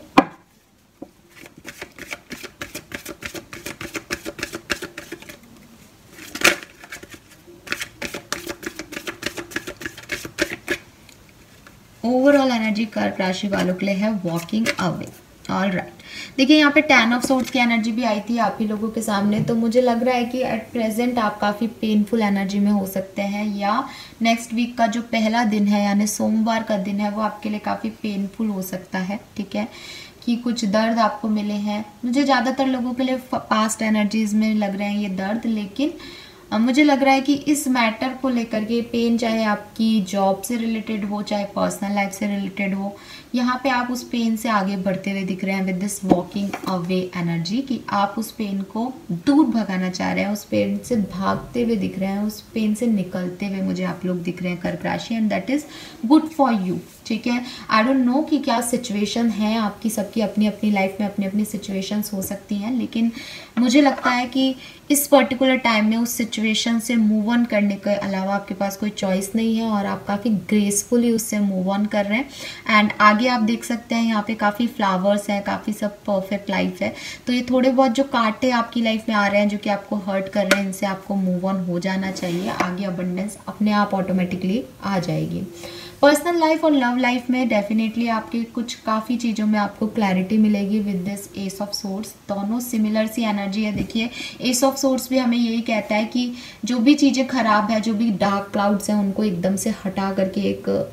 ओवरऑल एनर्जी कर्क राशि वालों के लिए है वॉकिंग अवे। All right. देखिए यहाँ पे टेन ऑफ सोर्ड्स की एनर्जी भी आई थी आप ही लोगों के सामने, तो मुझे लग रहा है कि एट प्रेजेंट आप काफ़ी पेनफुल एनर्जी में हो सकते हैं या नेक्स्ट वीक का जो पहला दिन है यानी सोमवार का दिन है वो आपके लिए काफ़ी पेनफुल हो सकता है, ठीक है। कि कुछ दर्द आपको मिले हैं। मुझे ज़्यादातर लोगों के लिए पास्ट एनर्जीज में लग रहे हैं ये दर्द, लेकिन अब मुझे लग रहा है कि इस मैटर को लेकर के पेन चाहे आपकी जॉब से रिलेटेड हो चाहे पर्सनल लाइफ से रिलेटेड हो, यहाँ पे आप उस पेन से आगे बढ़ते हुए दिख रहे हैं with this walking away energy कि आप उस पेन को दूर भगाना चाह रहे हैं, उस पेन से भागते हुए दिख रहे हैं, उस पेन से निकलते हुए मुझे आप लोग दिख रहे हैं कर्क राशि and that is good for you, ठीक है। आई डोंट नो कि क्या सिचुएशन है आपकी, सबकी अपनी अपनी लाइफ में अपनी अपनी सिचुएशंस हो सकती हैं, लेकिन मुझे लगता है कि इस पर्टिकुलर टाइम में उस सिचुएशन से मूव ऑन करने के अलावा आपके पास कोई चॉइस नहीं है और आप काफ़ी ग्रेसफुली उससे मूव ऑन कर रहे हैं। एंड आगे आप देख सकते हैं यहाँ पे काफ़ी फ्लावर्स हैं, काफ़ी सब परफेक्ट लाइफ है। तो ये थोड़े बहुत जो कांटे आपकी लाइफ में आ रहे हैं जो कि आपको हर्ट कर रहे हैं, इनसे आपको मूव ऑन हो जाना चाहिए। आगे अबंडेंस अपने आप ऑटोमेटिकली आ जाएगी। पर्सनल लाइफ और लव लाइफ में डेफिनेटली आपके कुछ काफ़ी चीज़ों में आपको क्लैरिटी मिलेगी with this ace of swords. दोनों सिमिलर सी एनर्जी है। देखिए एस ऑफ सोर्ड्स भी हमें यही कहता है कि जो भी चीज़ें खराब है, जो भी डार्क क्लाउड्स हैं, उनको एकदम से हटा करके एक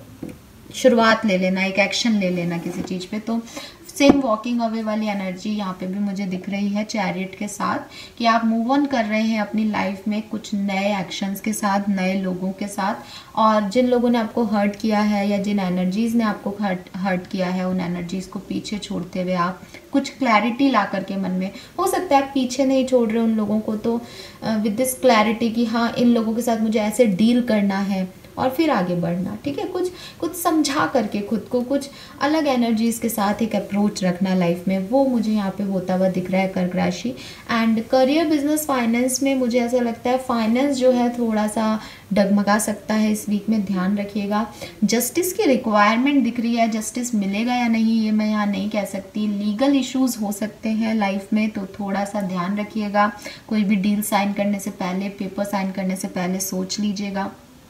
शुरुआत ले लेना, एक एक्शन ले लेना किसी चीज़ पे। तो सेम वॉकिंग अवे वाली एनर्जी यहाँ पे भी मुझे दिख रही है चैरियट के साथ कि आप मूव ऑन कर रहे हैं अपनी लाइफ में कुछ नए एक्शंस के साथ, नए लोगों के साथ, और जिन लोगों ने आपको हर्ट किया है या जिन एनर्जीज़ ने आपको हर्ट हर्ट किया है उन एनर्जीज़ को पीछे छोड़ते हुए आप कुछ क्लैरिटी ला करके मन में, हो सकता है आप पीछे नहीं छोड़ रहे उन लोगों को, तो विद दिस क्लैरिटी कि हाँ इन लोगों के साथ मुझे ऐसे डील करना है और फिर आगे बढ़ना, ठीक है। कुछ कुछ समझा करके खुद को कुछ अलग एनर्जीज के साथ एक अप्रोच रखना लाइफ में, वो मुझे यहाँ पे होता हुआ दिख रहा है कर्क राशि। एंड करियर, बिजनेस, फाइनेंस में मुझे ऐसा लगता है फाइनेंस जो है थोड़ा सा डगमगा सकता है इस वीक में, ध्यान रखिएगा। जस्टिस की रिक्वायरमेंट दिख रही है, जस्टिस मिलेगा या नहीं ये मैं यहाँ नहीं कह सकती। लीगल इश्यूज हो सकते हैं लाइफ में, तो थोड़ा सा ध्यान रखिएगा। कोई भी डील साइन करने से पहले, पेपर साइन करने से पहले सोच लीजिएगा।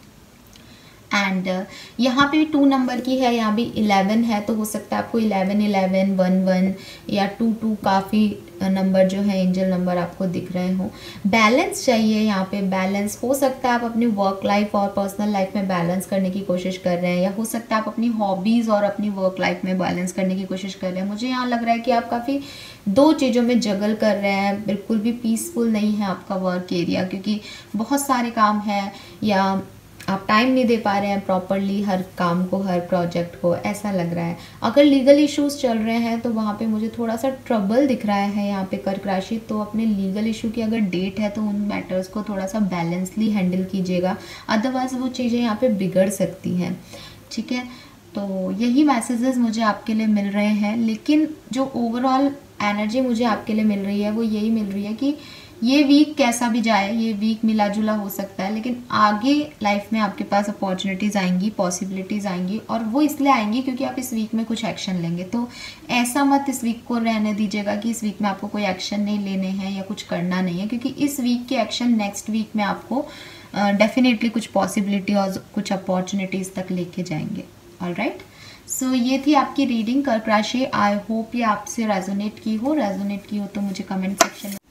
एंड uh, यहाँ पे भी टू नंबर की है, यहाँ भी इलेवन है, तो हो सकता है आपको इलेवन इलेवन वन वन या टू टू काफ़ी नंबर जो है एंजल नंबर आपको दिख रहे हो। बैलेंस चाहिए यहाँ पे, बैलेंस हो सकता है आप अपनी वर्क लाइफ और पर्सनल लाइफ में बैलेंस करने की कोशिश कर रहे हैं, या हो सकता है आप अपनी हॉबीज़ और अपनी वर्क लाइफ में बैलेंस करने की कोशिश कर रहे हैं। मुझे यहाँ लग रहा है कि आप काफ़ी दो चीज़ों में जगल कर रहे हैं, बिल्कुल भी पीसफुल नहीं है आपका वर्क एरिया, क्योंकि बहुत सारे काम हैं या आप टाइम नहीं दे पा रहे हैं प्रॉपरली हर काम को, हर प्रोजेक्ट को, ऐसा लग रहा है। अगर लीगल इश्यूज चल रहे हैं तो वहाँ पे मुझे थोड़ा सा ट्रबल दिख रहा है यहाँ पे कर्क राशि। तो अपने लीगल इशू की अगर डेट है तो उन मैटर्स को थोड़ा सा बैलेंसली हैंडल कीजिएगा, अदरवाइज वो चीज़ें यहाँ पे बिगड़ सकती हैं, ठीक है। तो यही मैसेजेस मुझे आपके लिए मिल रहे हैं, लेकिन जो ओवरऑल एनर्जी मुझे आपके लिए मिल रही है वो यही मिल रही है कि ये वीक कैसा भी जाए, ये वीक मिला जुला हो सकता है, लेकिन आगे लाइफ में आपके पास अपॉर्चुनिटीज़ आएंगी, पॉसिबिलिटीज़ आएंगी, और वो इसलिए आएंगी क्योंकि आप इस वीक में कुछ एक्शन लेंगे। तो ऐसा मत इस वीक को रहने दीजिएगा कि इस वीक में आपको कोई एक्शन नहीं लेने हैं या कुछ करना नहीं है, क्योंकि इस वीक के एक्शन नेक्स्ट वीक में आपको डेफिनेटली uh, कुछ पॉसिबिलिटी और कुछ अपॉर्चुनिटीज़ तक लेके जाएंगे। ऑल राइट, सो ये थी आपकी रीडिंग कर्क राशि। आई होप ये आपसे रेजोनेट की हो। रेजोनेट की हो तो मुझे कमेंट सेक्शन में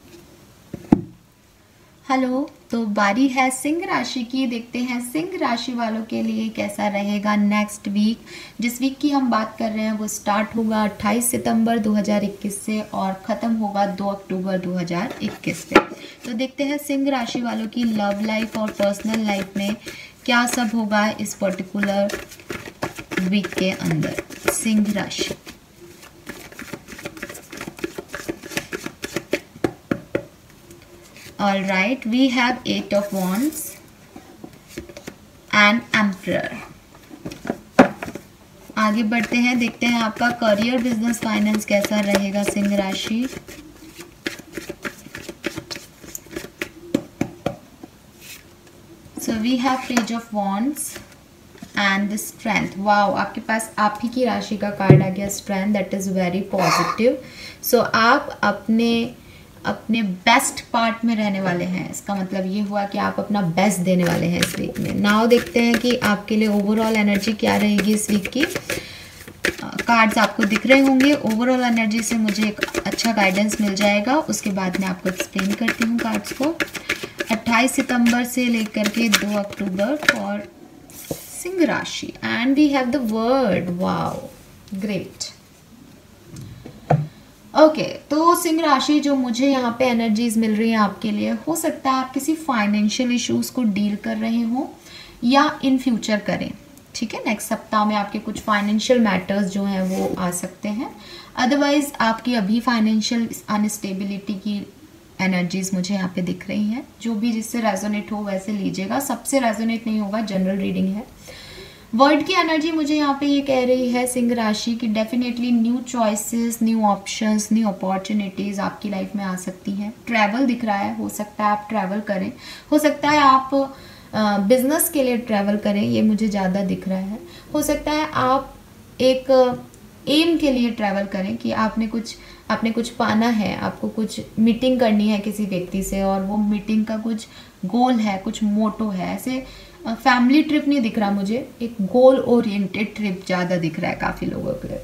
हेलो। तो बारी है सिंह राशि की। देखते हैं सिंह राशि वालों के लिए कैसा रहेगा नेक्स्ट वीक। जिस वीक की हम बात कर रहे हैं वो स्टार्ट होगा अट्ठाईस सितंबर दो हज़ार इक्कीस से और ख़त्म होगा दो अक्टूबर दो हज़ार इक्कीस से। तो देखते हैं सिंह राशि वालों की लव लाइफ और पर्सनल लाइफ में क्या सब होगा इस पर्टिकुलर वीक के अंदर। सिंह राशि, All right, we have eight of wands and emperor। आगे बढ़ते हैं, देखते हैं आपका करियर, बिजनेस, फाइनेंस कैसा रहेगा सिंह राशि। So we have page of wands and the strength। Wow, आपके पास आप ही की राशि का कार्ड आ गया strength. That is very positive. So आप अपने अपने बेस्ट पार्ट में रहने वाले हैं। इसका मतलब ये हुआ कि आप अपना बेस्ट देने वाले हैं इस वीक में। नाउ देखते हैं कि आपके लिए ओवरऑल एनर्जी क्या रहेगी इस वीक की। कार्ड्स आपको दिख रहे होंगे। ओवरऑल एनर्जी से मुझे एक अच्छा गाइडेंस मिल जाएगा, उसके बाद मैं आपको एक्सप्लेन करती हूँ कार्ड्स को। अट्ठाईस सितंबर से लेकर के दो अक्टूबर फॉर सिंह राशि and we have the word. Wow, great. Okay okay, तो सिंह राशि जो मुझे यहाँ पे एनर्जीज मिल रही हैं आपके लिए, हो सकता है आप किसी फाइनेंशियल इश्यूज को डील कर रहे हो या इन फ्यूचर करें। ठीक है, नेक्स्ट सप्ताह में आपके कुछ फाइनेंशियल मैटर्स जो हैं वो आ सकते हैं। अदरवाइज आपकी अभी फाइनेंशियल अनस्टेबिलिटी की एनर्जीज मुझे यहाँ पे दिख रही हैं। जो भी जिससे रेजोनेट हो वैसे लीजिएगा, सबसे रेजोनेट नहीं होगा, जनरल रीडिंग है। वर्ड की एनर्जी मुझे यहाँ पे ये कह रही है सिंह राशि की definitely new choices, new options, new opportunities आपकी लाइफ में आ सकती हैं। ट्रैवल दिख रहा है, हो सकता है आप ट्रैवल करें, हो सकता है आप बिजनेस के लिए ट्रैवल करें, ये मुझे ज़्यादा दिख रहा है। हो सकता है आप एक एम के लिए ट्रैवल करें कि आपने कुछ आपने कुछ पाना है, आपको कुछ मीटिंग करनी है किसी व्यक्ति से और वो मीटिंग का कुछ गोल है, कुछ मोटो है। ऐसे फैमिली ट्रिप नहीं दिख रहा मुझे, एक गोल ओरिएंटेड ट्रिप ज़्यादा दिख रहा है काफ़ी लोगों के लिए।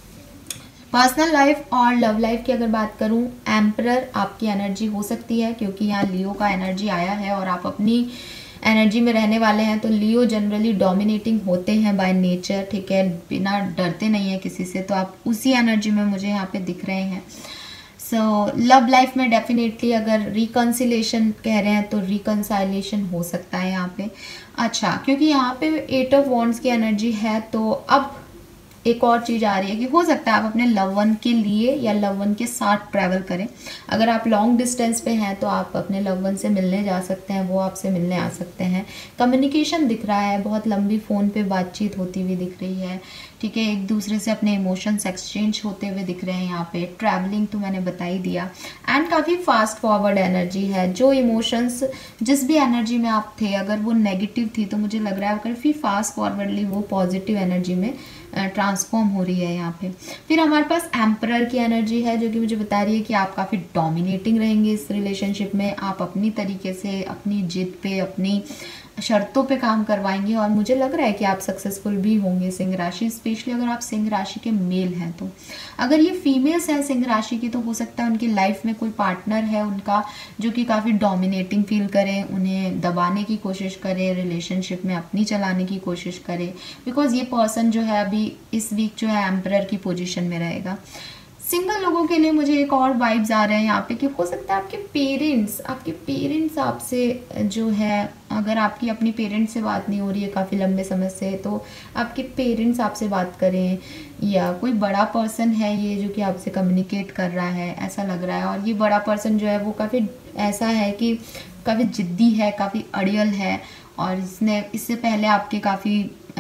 पर्सनल लाइफ और लव लाइफ की अगर बात करूं, एम्परर आपकी एनर्जी हो सकती है क्योंकि यहाँ लियो का एनर्जी आया है और आप अपनी एनर्जी में रहने वाले हैं। तो लियो जनरली डोमिनेटिंग होते हैं बाय नेचर, ठीक है, बिना डरते नहीं है किसी से। तो आप उसी एनर्जी में मुझे यहाँ पे दिख रहे हैं। सो लव लाइफ में डेफिनेटली अगर रिकन्सिलेशन कह रहे हैं तो रिकन्साइलेशन हो सकता है यहाँ पे। अच्छा, क्योंकि यहाँ पे एट ऑफ वॉन्ड्स की एनर्जी है तो अब एक और चीज़ आ रही है कि हो सकता है आप अपने लव वन के लिए या लव वन के साथ ट्रैवल करें। अगर आप लॉन्ग डिस्टेंस पे हैं तो आप अपने लव वन से मिलने जा सकते हैं, वो आपसे मिलने आ सकते हैं। कम्युनिकेशन दिख रहा है, बहुत लंबी फ़ोन पे बातचीत होती हुई दिख रही है, ठीक है, एक दूसरे से अपने इमोशंस एक्सचेंज होते हुए दिख रहे हैं यहाँ पे। ट्रैवलिंग तो मैंने बता ही दिया। एंड काफ़ी फास्ट फॉरवर्ड एनर्जी है। जो इमोशंस जिस भी एनर्जी में आप थे, अगर वो नेगेटिव थी तो मुझे लग रहा है काफ़ी फास्ट फॉरवर्डली वो पॉजिटिव एनर्जी में ट्रांसफॉर्म हो रही है यहाँ पे। फिर हमारे पास एम्परर की एनर्जी है जो कि मुझे बता रही है कि आप काफ़ी डोमिनेटिंग रहेंगे इस रिलेशनशिप में। आप अपनी तरीके से अपनी जिद पे, अपनी शर्तों पे काम करवाएंगे और मुझे लग रहा है कि आप सक्सेसफुल भी होंगे सिंह राशि, स्पेशली अगर आप सिंह राशि के मेल हैं। तो अगर ये फीमेल्स हैं सिंह राशि की तो हो सकता है उनकी लाइफ में कोई पार्टनर है उनका जो कि काफ़ी डोमिनेटिंग फील करे, उन्हें दबाने की कोशिश करे, रिलेशनशिप में अपनी चलाने की कोशिश करे, बिकॉज ये पर्सन जो है अभी इस वीक जो है एम्परर की पोजिशन में रहेगा। सिंगल लोगों के लिए मुझे एक और वाइब्स आ रहे हैं यहाँ पे कि हो सकता है आपके पेरेंट्स आपके पेरेंट्स आपसे जो है, अगर आपकी अपनी पेरेंट्स से बात नहीं हो रही है काफ़ी लंबे समय से, तो आपके पेरेंट्स आपसे बात करें या कोई बड़ा पर्सन है ये जो कि आपसे कम्युनिकेट कर रहा है, ऐसा लग रहा है। और ये बड़ा पर्सन जो है वो काफ़ी ऐसा है कि काफ़ी जिद्दी है, काफ़ी अड़ियल है और इसने इससे पहले आपके काफ़ी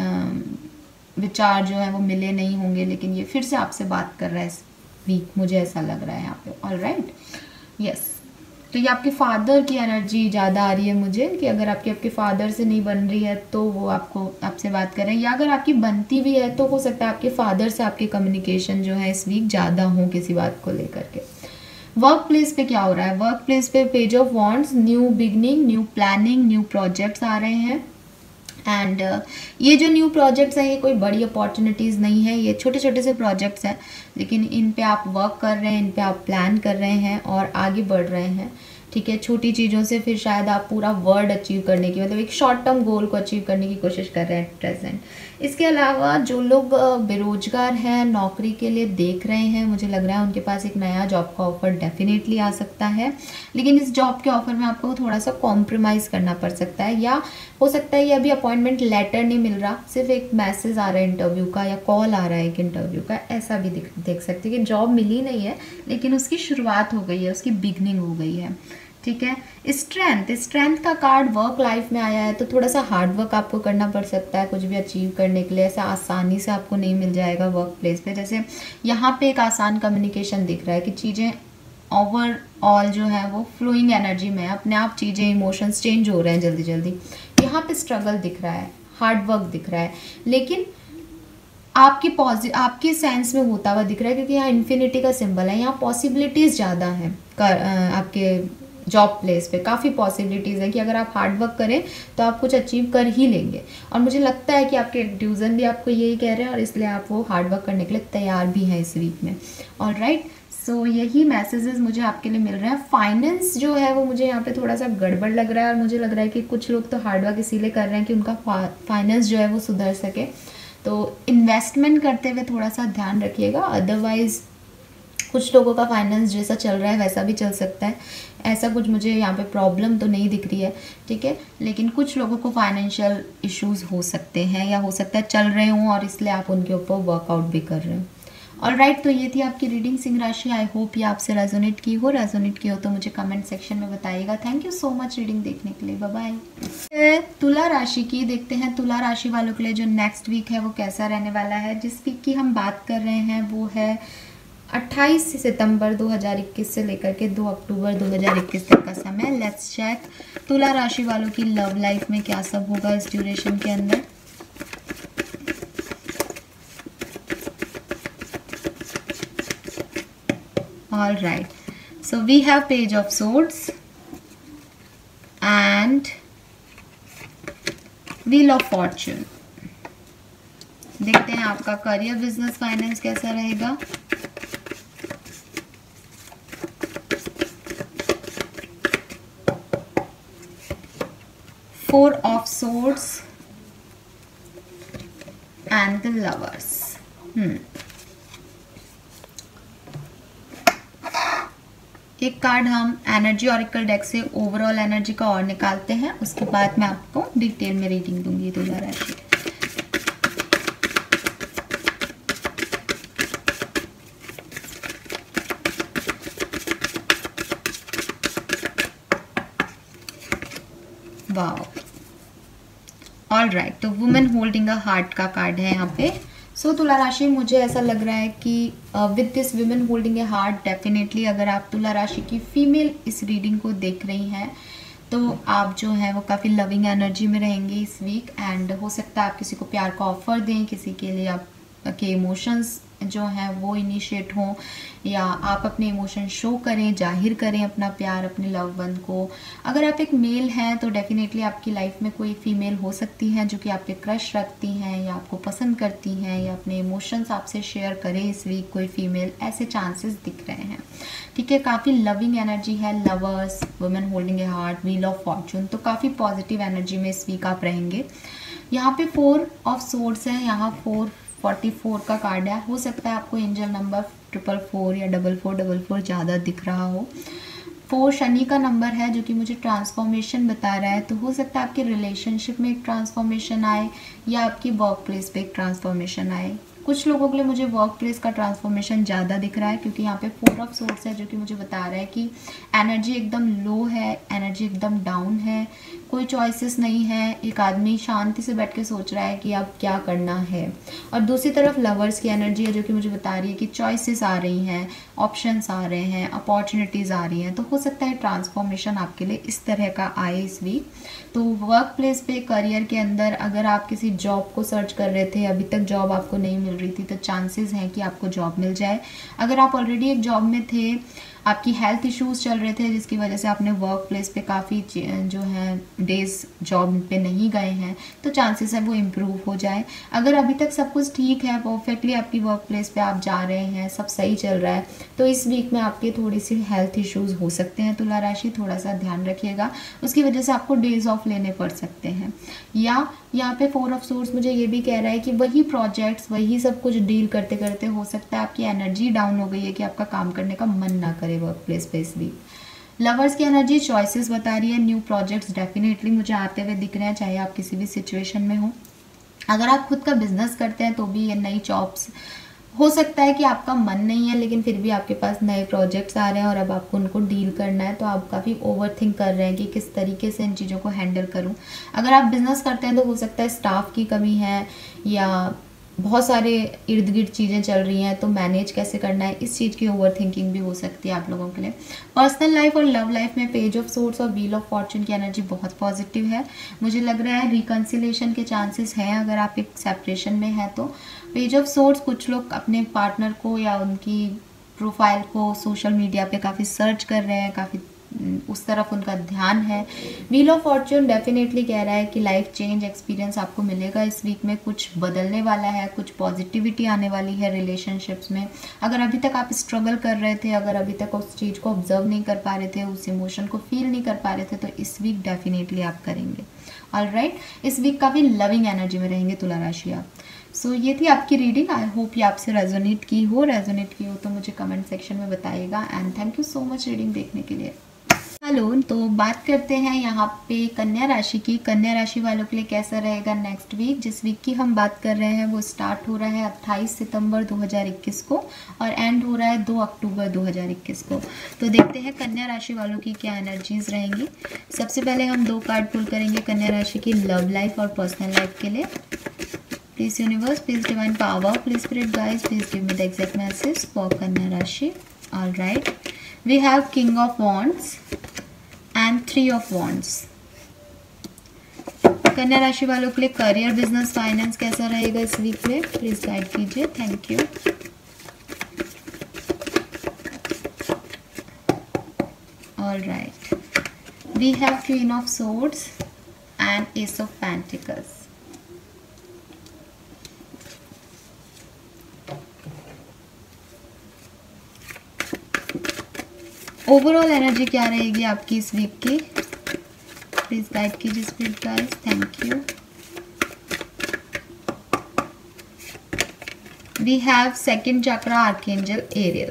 विचार जो है वो मिले नहीं होंगे, लेकिन ये फिर से आपसे बात कर रहा है वीक, मुझे ऐसा लग रहा है यहाँ पे। All right, yes. तो ये आपके फादर की एनर्जी ज़्यादा आ रही है मुझे, कि अगर आपके आपके फादर से नहीं बन रही है तो वो आपको आपसे बात कर रहे हैं, या अगर आपकी बनती भी है तो हो सकता है आपके फादर से आपकी कम्युनिकेशन जो है इस वीक ज़्यादा हो किसी बात को लेकर के। वर्क प्लेस पे क्या हो रहा है? वर्क प्लेस पे page of wands, new beginning, new planning, new projects आ रहे हैं। एंड uh, ये जो न्यू प्रोजेक्ट्स हैं ये कोई बड़ी अपॉर्चुनिटीज़ नहीं है, ये छोटे छोटे से प्रोजेक्ट्स हैं, लेकिन इन पे आप वर्क कर रहे हैं, इन पे आप प्लान कर रहे हैं और आगे बढ़ रहे हैं। ठीक है, छोटी चीज़ों से फिर शायद आप पूरा वर्ड अचीव करने की, मतलब एक शॉर्ट टर्म गोल को अचीव करने की कोशिश कर रहे हैं प्रेजेंट। इसके अलावा जो लोग बेरोजगार हैं, नौकरी के लिए देख रहे हैं, मुझे लग रहा है उनके पास एक नया जॉब का ऑफर डेफिनेटली आ सकता है, लेकिन इस जॉब के ऑफर में आपको थोड़ा सा कॉम्प्रोमाइज़ करना पड़ सकता है, या हो सकता है ये अभी अपॉइंटमेंट लेटर नहीं मिल रहा, सिर्फ एक मैसेज आ रहा है इंटरव्यू का या कॉल आ रहा है एक इंटरव्यू का, ऐसा भी देख देख सकते हैं कि जॉब मिली नहीं है लेकिन उसकी शुरुआत हो गई है, उसकी बिगनिंग हो गई है। ठीक है, स्ट्रेंथ, स्ट्रेंथ का कार्ड वर्क लाइफ में आया है, तो थोड़ा सा हार्ड वर्क आपको करना पड़ सकता है कुछ भी अचीव करने के लिए, ऐसा आसानी से आपको नहीं मिल जाएगा वर्क प्लेस पे। जैसे यहाँ पे एक आसान कम्युनिकेशन दिख रहा है कि चीज़ें ओवरऑल जो है वो फ्लोइंग एनर्जी में, अपने आप चीज़ें इमोशंस चेंज हो रहे हैं जल्दी जल्दी। यहाँ पे स्ट्रगल दिख रहा है, हार्ड वर्क दिख रहा है, लेकिन आपकी पॉजिटिव आपके सेंस में होता हुआ दिख रहा है, क्योंकि यहाँ इन्फिनिटी का सिंबल है, यहाँ पॉसिबिलिटीज़ ज़्यादा हैं कर आपके जॉब प्लेस पे, काफ़ी पॉसिबिलिटीज़ है कि अगर आप हार्ड वर्क करें तो आप कुछ अचीव कर ही लेंगे। और मुझे लगता है कि आपके ड्यूजन भी आपको यही कह रहे हैं और इसलिए आप वो हार्ड वर्क करने के लिए तैयार भी हैं इस वीक में। ऑल राइट, सो यही मैसेजेस मुझे आपके लिए मिल रहे हैं। फाइनेंस जो है वो मुझे यहाँ पे थोड़ा सा गड़बड़ लग रहा है, और मुझे लग रहा है कि कुछ लोग तो हार्ड वर्क इसीलिए कर रहे हैं कि उनका फाइनेंस जो है वो सुधर सके, तो इन्वेस्टमेंट करते हुए थोड़ा सा ध्यान रखिएगा। अदरवाइज़ कुछ लोगों का फाइनेंस जैसा चल रहा है वैसा भी चल सकता है, ऐसा कुछ मुझे यहाँ पे प्रॉब्लम तो नहीं दिख रही है। ठीक है, लेकिन कुछ लोगों को फाइनेंशियल इश्यूज हो सकते हैं, या हो सकता है चल रहे हों और इसलिए आप उनके ऊपर वर्कआउट भी कर रहे हो। ऑल राइट, तो ये थी आपकी रीडिंग सिंह राशि। आई होप ये आपसे रेजोनेट की हो, रेजोनेट की हो तो मुझे कमेंट सेक्शन में बताइएगा। Thank you so much reading देखने के लिए, बाय बाय। तुला राशि की देखते हैं, तुला राशि वालों के लिए जो नेक्स्ट वीक है वो कैसा रहने वाला है। जिस वीक की हम बात कर रहे हैं वो है अट्ठाईस सितंबर दो हज़ार इक्कीस से लेकर के दो अक्टूबर दो हज़ार इक्कीस तक का समय। लेट्स चेक तुला राशि वालों की लव लाइफ में क्या सब होगा इस ड्यूरेशन के अंदर। All right, so we have page of swords and wheel of fortune. देखते हैं आपका करियर, बिजनेस, फाइनेंस कैसा रहेगा। Four of Swords and the Lovers. hmm. एक कार्ड हम एनर्जी ऑरिकल डेक से ओवरऑल एनर्जी का और निकालते हैं, उसके बाद मैं आपको डिटेल में रीडिंग दूंगी तुला राशि। वाओ, ऑल राइट, तो वुमेन होल्डिंग अ हार्ट का कार्ड है यहाँ पे। सो so, तुला राशि, मुझे ऐसा लग रहा है कि with this woman holding a heart, definitely अगर आप तुला राशि की फीमेल इस रीडिंग को देख रही हैं तो आप जो है वो काफ़ी लविंग एनर्जी में रहेंगे इस वीक। एंड हो सकता है आप किसी को प्यार का ऑफर दें, किसी के लिए आप के इमोशंस जो हैं वो इनिशिएट हों, या आप अपने इमोशन शो करें, जाहिर करें अपना प्यार अपने लव वन को। अगर आप एक मेल हैं तो डेफिनेटली आपकी लाइफ में कोई फीमेल हो सकती है जो कि आप पे क्रश रखती हैं या आपको पसंद करती हैं, या अपने इमोशंस आपसे शेयर करें इस वीक कोई फीमेल, ऐसे चांसेस दिख रहे हैं। ठीक है, काफ़ी लविंग एनर्जी है, lovers, woman holding a heart, wheel of fortune, तो काफ़ी पॉजिटिव एनर्जी में इस वीक आप रहेंगे। यहाँ पे फोर ऑफ सोर्ड्स है, यहाँ फोर फोर्टी फोर का कार्ड है। हो सकता है आपको एंजल नंबर ट्रिपल फोर या डबल फोर डबल फोर ज़्यादा दिख रहा हो। फोर शनि का नंबर है जो कि मुझे ट्रांसफॉर्मेशन बता रहा है, तो हो सकता है आपके रिलेशनशिप में एक ट्रांसफॉर्मेशन आए या आपकी वर्क प्लेस पे एक ट्रांसफॉर्मेशन आए। कुछ लोगों के लिए मुझे वर्क प्लेस का ट्रांसफॉर्मेशन ज़्यादा दिख रहा है, क्योंकि यहाँ पे फोर ऑफ सोर्स है जो कि मुझे बता रहा है कि एनर्जी एकदम लो है, एनर्जी एकदम डाउन है, कोई चॉइसेस नहीं है, एक आदमी शांति से बैठ के सोच रहा है कि अब क्या करना है। और दूसरी तरफ लवर्स की एनर्जी है जो कि मुझे बता रही है कि चॉइसेस आ रही हैं, ऑप्शंस आ रहे हैं, अपॉर्चुनिटीज़ आ रही हैं। तो हो सकता है ट्रांसफॉर्मेशन आपके लिए इस तरह का आए इस वीक। तो वर्क प्लेस पे, करियर के अंदर अगर आप किसी जॉब को सर्च कर रहे थे, अभी तक जॉब आपको नहीं मिल रही थी, तो चांसेस हैं कि आपको जॉब मिल जाए। अगर आप ऑलरेडी एक जॉब में थे, आपकी हेल्थ इश्यूज चल रहे थे जिसकी वजह से आपने वर्क प्लेस पे काफ़ी जो है डेज जॉब पे नहीं गए हैं, तो चांसेस है वो इम्प्रूव हो जाए। अगर अभी तक सब कुछ ठीक है, परफेक्टली आपकी वर्क प्लेस पे आप जा रहे हैं, सब सही चल रहा है, तो इस वीक में आपके थोड़ी सी हेल्थ इश्यूज हो सकते हैं तुला राशि, थोड़ा सा ध्यान रखिएगा। उसकी वजह से आपको डेज ऑफ लेने पड़ सकते हैं। या यहाँ पे फोर ऑफ सोर्स मुझे ये भी कह रहा है कि वही प्रोजेक्ट्स, वही सब कुछ डील करते करते हो सकता है आपकी एनर्जी डाउन हो गई है कि आपका काम करने का मन ना करे वर्क प्लेस पे इस वीक। लवर्स की एनर्जी चॉइसेस बता रही है, न्यू प्रोजेक्ट्स डेफिनेटली मुझे आते हुए दिख रहे हैं, चाहे आप किसी भी सिचुएशन में हो। अगर आप खुद का बिजनेस करते हैं तो भी ये नई जॉब्स, हो सकता है कि आपका मन नहीं है लेकिन फिर भी आपके पास नए प्रोजेक्ट्स आ रहे हैं और अब आपको उनको डील करना है, तो आप काफ़ी ओवर थिंक कर रहे हैं कि किस तरीके से इन चीज़ों को हैंडल करूं। अगर आप बिजनेस करते हैं तो हो सकता है स्टाफ की कमी है या बहुत सारे इर्द गिर्द चीज़ें चल रही हैं, तो मैनेज कैसे करना है, इस चीज़ की ओवर थिंकिंग भी हो सकती है आप लोगों के लिए। पर्सनल लाइफ और लव लाइफ में पेज ऑफ सोर्स और व्हील ऑफ फॉर्चून की एनर्जी बहुत पॉजिटिव है। मुझे लग रहा है रिकन्सिलेशन के चांसेस हैं अगर आप एक सेपरेशन में हैं तो। पेज ऑफ सोर्स, कुछ लोग अपने पार्टनर को या उनकी प्रोफाइल को सोशल मीडिया पे काफ़ी सर्च कर रहे हैं, काफ़ी उस तरफ उनका ध्यान है। व्हील ऑफ फॉर्चून डेफिनेटली कह रहा है कि लाइफ चेंज एक्सपीरियंस आपको मिलेगा इस वीक में, कुछ बदलने वाला है, कुछ पॉजिटिविटी आने वाली है रिलेशनशिप्स में। अगर अभी तक आप स्ट्रगल कर रहे थे, अगर अभी तक उस चीज़ को ऑब्जर्व नहीं कर पा रहे थे, उस इमोशन को फील नहीं कर पा रहे थे, तो इस वीक डेफिनेटली आप करेंगे। Alright right? इस वीक काफ़ी लविंग एनर्जी में रहेंगे तुला राशि आप। सो so, ये थी आपकी रीडिंग। आई होप ये आपसे रेजोनेट की हो, रेजोनेट की हो तो मुझे कमेंट सेक्शन में बताइएगा। And thank you so much reading देखने के लिए। हेलो, तो बात करते हैं यहाँ पे कन्या राशि की। कन्या राशि वालों के लिए कैसा रहेगा नेक्स्ट वीक। जिस वीक की हम बात कर रहे हैं वो स्टार्ट हो रहा है अट्ठाईस सितंबर दो हज़ार इक्कीस को और एंड हो रहा है दो अक्टूबर दो हज़ार इक्कीस को। तो देखते हैं कन्या राशि वालों की क्या एनर्जीज रहेंगी। सबसे पहले हम दो कार्ड पुल करेंगे कन्या राशि की लव लाइफ और पर्सनल लाइफ के लिए। Please universe, please divine power, please spirit guides, please give me the exact message for कन्या राशि। All right, we have king of wands and three of wands. कन्या राशि वालों के लिए करियर, बिजनेस, फाइनेंस कैसा रहेगा इस वीक में, प्लीज गाइड कीजिए। Thank you. All right, we have queen of swords and ace of pentacles. Overall energy क्या रहेगी आपकी इस वीक की, प्लीज गाइड कीजिए spirit guides. Thank you. We have second chakra archangel Ariel.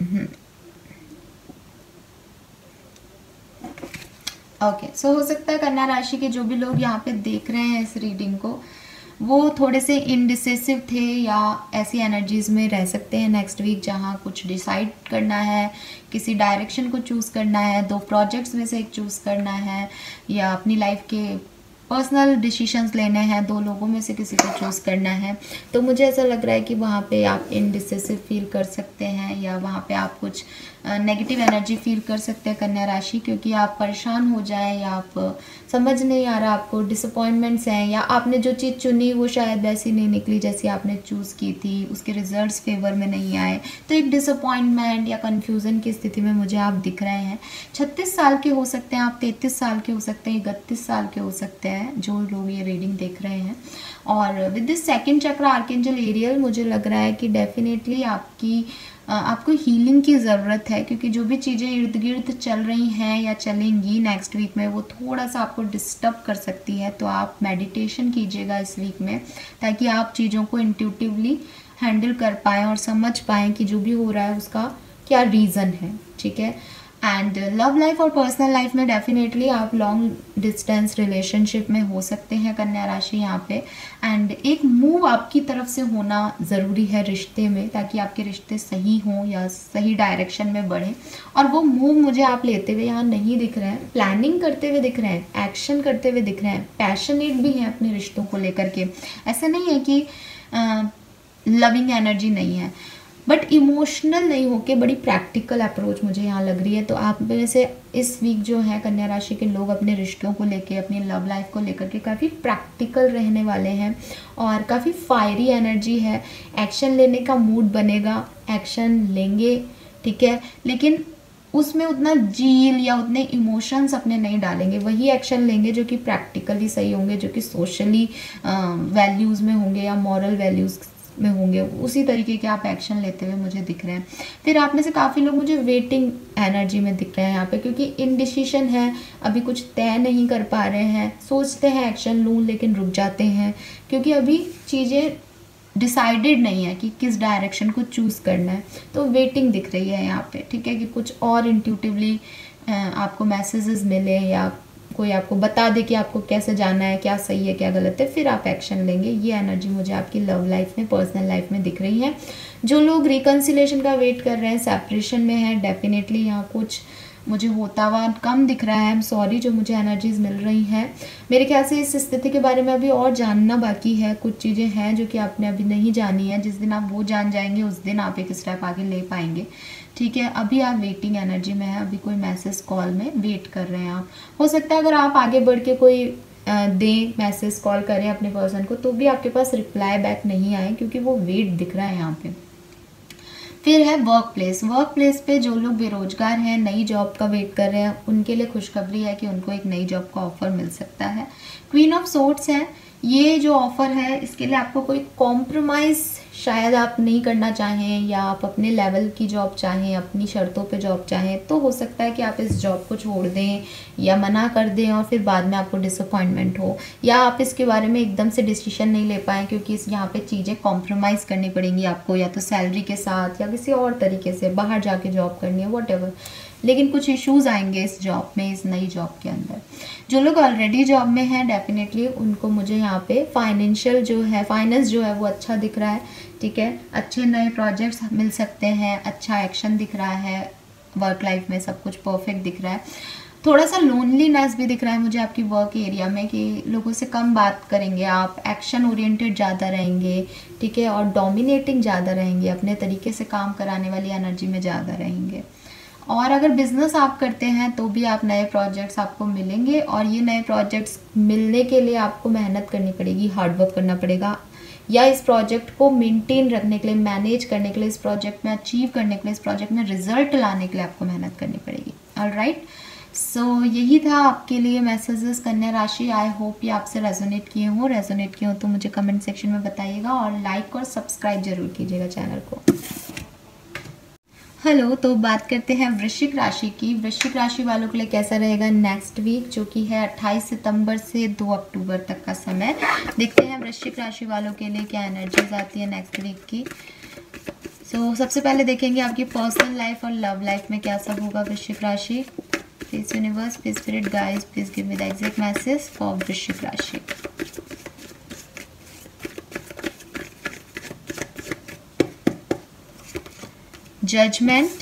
Okay, so हो सकता है कन्या राशि के जो भी लोग यहाँ पे देख रहे हैं इस रीडिंग को, वो थोड़े से इनडिसिसिव थे या ऐसी एनर्जीज में रह सकते हैं नेक्स्ट वीक जहाँ कुछ डिसाइड करना है, किसी डायरेक्शन को चूज़ करना है, दो प्रोजेक्ट्स में से एक चूज़ करना है या अपनी लाइफ के पर्सनल डिसीशंस लेने हैं, दो लोगों में से किसी को चूज़ करना है। तो मुझे ऐसा लग रहा है कि वहाँ पे आप इनडिसिसिव फील कर सकते हैं या वहाँ पे आप कुछ नेगेटिव एनर्जी फील कर सकते हैं कन्या राशि, क्योंकि आप परेशान हो जाएं या आप समझ नहीं आ रहा, आपको डिसअपॉइंटमेंट्स हैं या आपने जो चीज़ चुनी वो शायद वैसी नहीं निकली जैसी आपने चूज़ की थी, उसके रिजल्ट्स फेवर में नहीं आए, तो एक डिसअपॉइंटमेंट या कन्फ्यूज़न की स्थिति में मुझे आप दिख रहे हैं। छत्तीस साल के हो सकते हैं आप, तैंतीस साल के हो सकते हैं, इकतीस साल के हो सकते हैं जो लोग ये रीडिंग देख रहे हैं। और with this second chakra archangel Ariel मुझे लग रहा है कि डेफिनेटली आपकी आपको हीलिंग की ज़रूरत है, क्योंकि जो भी चीज़ें इर्द गिर्द चल रही हैं या चलेंगी नेक्स्ट वीक में वो थोड़ा सा आपको डिस्टर्ब कर सकती है। तो आप मेडिटेशन कीजिएगा इस वीक में ताकि आप चीज़ों को इंट्यूटिवली हैंडल कर पाएँ और समझ पाएँ कि जो भी हो रहा है उसका क्या रीज़न है। ठीक है, एंड लव लाइफ और पर्सनल लाइफ में डेफिनेटली आप लॉन्ग डिस्टेंस रिलेशनशिप में हो सकते हैं कन्या राशि यहाँ पे। एंड एक मूव आपकी तरफ से होना ज़रूरी है रिश्ते में, ताकि आपके रिश्ते सही हों या सही डायरेक्शन में बढ़ें। और वो मूव मुझे आप लेते हुए यहाँ नहीं दिख रहे हैं, प्लानिंग करते हुए दिख रहे हैं, एक्शन करते हुए दिख रहे हैं, पैशनेट भी हैं अपने रिश्तों को लेकर के। ऐसा नहीं है कि लविंग एनर्जी नहीं है, बट इमोशनल नहीं होके बड़ी प्रैक्टिकल अप्रोच मुझे यहाँ लग रही है। तो आप में से इस वीक जो है कन्या राशि के लोग अपने रिश्तों को लेके, अपनी लव लाइफ को लेकर के काफ़ी प्रैक्टिकल रहने वाले हैं और काफ़ी फायरी एनर्जी है। एक्शन लेने का मूड बनेगा, एक्शन लेंगे, ठीक है, लेकिन उसमें उतना जील या उतने इमोशंस अपने नहीं डालेंगे। वही एक्शन लेंगे जो कि प्रैक्टिकली सही होंगे, जो कि सोशली वैल्यूज़ में होंगे या मॉरल वैल्यूज़ में होंगे। उसी तरीके के आप एक्शन लेते हुए मुझे दिख रहे हैं। फिर आप में से काफ़ी लोग मुझे वेटिंग एनर्जी में दिख रहे हैं यहाँ पे, क्योंकि इनडिसीशन है, अभी कुछ तय नहीं कर पा रहे हैं, सोचते हैं एक्शन लूँ लेकिन रुक जाते हैं, क्योंकि अभी चीज़ें डिसाइडेड नहीं है कि किस डायरेक्शन को चूज़ करना है। तो वेटिंग दिख रही है यहाँ पे, ठीक है, कि कुछ और इंट्यूटिवली आपको मैसेजेस मिले या कोई आपको बता दे कि आपको कैसे जाना है, क्या सही है क्या गलत है, फिर आप एक्शन लेंगे। ये एनर्जी मुझे आपकी लव लाइफ में, पर्सनल लाइफ में दिख रही है। जो लोग रिकन्सिलेशन का वेट कर रहे हैं, सेपरेशन में है, डेफिनेटली यहाँ कुछ मुझे होता हुआ कम दिख रहा है। आई एम सॉरी, जो मुझे एनर्जीज मिल रही हैं। मेरे ख्याल से इस स्थिति के बारे में अभी और जानना बाकी है। कुछ चीज़ें हैं जो कि आपने अभी नहीं जानी है। जिस दिन आप वो जान जाएंगे उस दिन आप एक स्टेप आगे ले पाएंगे, ठीक है। अभी आप वेटिंग एनर्जी में है, अभी कोई मैसेज कॉल में वेट कर रहे हैं आप। हो सकता है अगर आप आगे बढ़ के कोई दें, मैसेज कॉल करें अपने पर्सन को, तो भी आपके पास रिप्लाई बैक नहीं आए, क्योंकि वो वेट दिख रहा है यहाँ पे। फिर है वर्क प्लेस। वर्क प्लेस पे जो लोग बेरोजगार हैं, नई जॉब का वेट कर रहे हैं, उनके लिए खुशखबरी है कि उनको एक नई जॉब का ऑफर मिल सकता है। क्वीन ऑफ सोर्ड्स है, ये जो ऑफ़र है इसके लिए आपको कोई कॉम्प्रोमाइज़ शायद आप नहीं करना चाहें, या आप अपने लेवल की जॉब चाहें, अपनी शर्तों पे जॉब चाहें, तो हो सकता है कि आप इस जॉब को छोड़ दें या मना कर दें और फिर बाद में आपको डिसअपॉइंटमेंट हो, या आप इसके बारे में एकदम से डिसीजन नहीं ले पाएँ, क्योंकि इस यहाँ पे चीज़ें कॉम्प्रोमाइज़ करनी पड़ेंगी आपको, या तो सैलरी के साथ या किसी और तरीके से बाहर जाके जॉब करनी है, वॉट लेकिन कुछ इश्यूज़ आएंगे इस जॉब में, इस नई जॉब के अंदर। जो लोग ऑलरेडी जॉब में हैं, डेफिनेटली उनको मुझे यहाँ पे फाइनेंशियल जो है, फाइनेंस जो है वो अच्छा दिख रहा है, ठीक है। अच्छे नए प्रोजेक्ट्स मिल सकते हैं, अच्छा एक्शन दिख रहा है, वर्क लाइफ में सब कुछ परफेक्ट दिख रहा है। थोड़ा सा लोनलीनेस भी दिख रहा है मुझे आपकी वर्क एरिया में, कि लोगों से कम बात करेंगे आप, एक्शन ओरिएंटेड ज़्यादा रहेंगे, ठीक है, और डोमिनेटिंग ज़्यादा रहेंगे, अपने तरीके से काम कराने वाली एनर्जी में ज़्यादा रहेंगे। और अगर बिज़नेस आप करते हैं तो भी आप नए प्रोजेक्ट्स आपको मिलेंगे, और ये नए प्रोजेक्ट्स मिलने के लिए आपको मेहनत करनी पड़ेगी, हार्डवर्क करना पड़ेगा, या इस प्रोजेक्ट को मेंटेन रखने के लिए, मैनेज करने के लिए, इस प्रोजेक्ट में अचीव करने के लिए, इस प्रोजेक्ट में रिजल्ट लाने के लिए आपको मेहनत करनी पड़ेगी। ऑलराइट, सो यही था आपके लिए मैसेजेस कन्या राशि। आई होप ये आपसे रेजोनेट किए हों। रेजोनेट किए हों तो मुझे कमेंट सेक्शन में बताइएगा, और लाइक और सब्सक्राइब जरूर कीजिएगा चैनल को। हेलो, तो बात करते हैं वृश्चिक राशि की। वृश्चिक राशि वालों के लिए कैसा रहेगा नेक्स्ट वीक, जो कि है अट्ठाईस सितंबर से दो अक्टूबर तक का समय। देखते हैं वृश्चिक राशि वालों के लिए क्या एनर्जीज आती है नेक्स्ट वीक की। सो so, सबसे पहले देखेंगे आपकी पर्सनल लाइफ और लव लाइफ में क्या सब होगा वृश्चिक राशि। Please universe, please spirit guys, please give me the exact message for वृश्चिक राशि। Judgement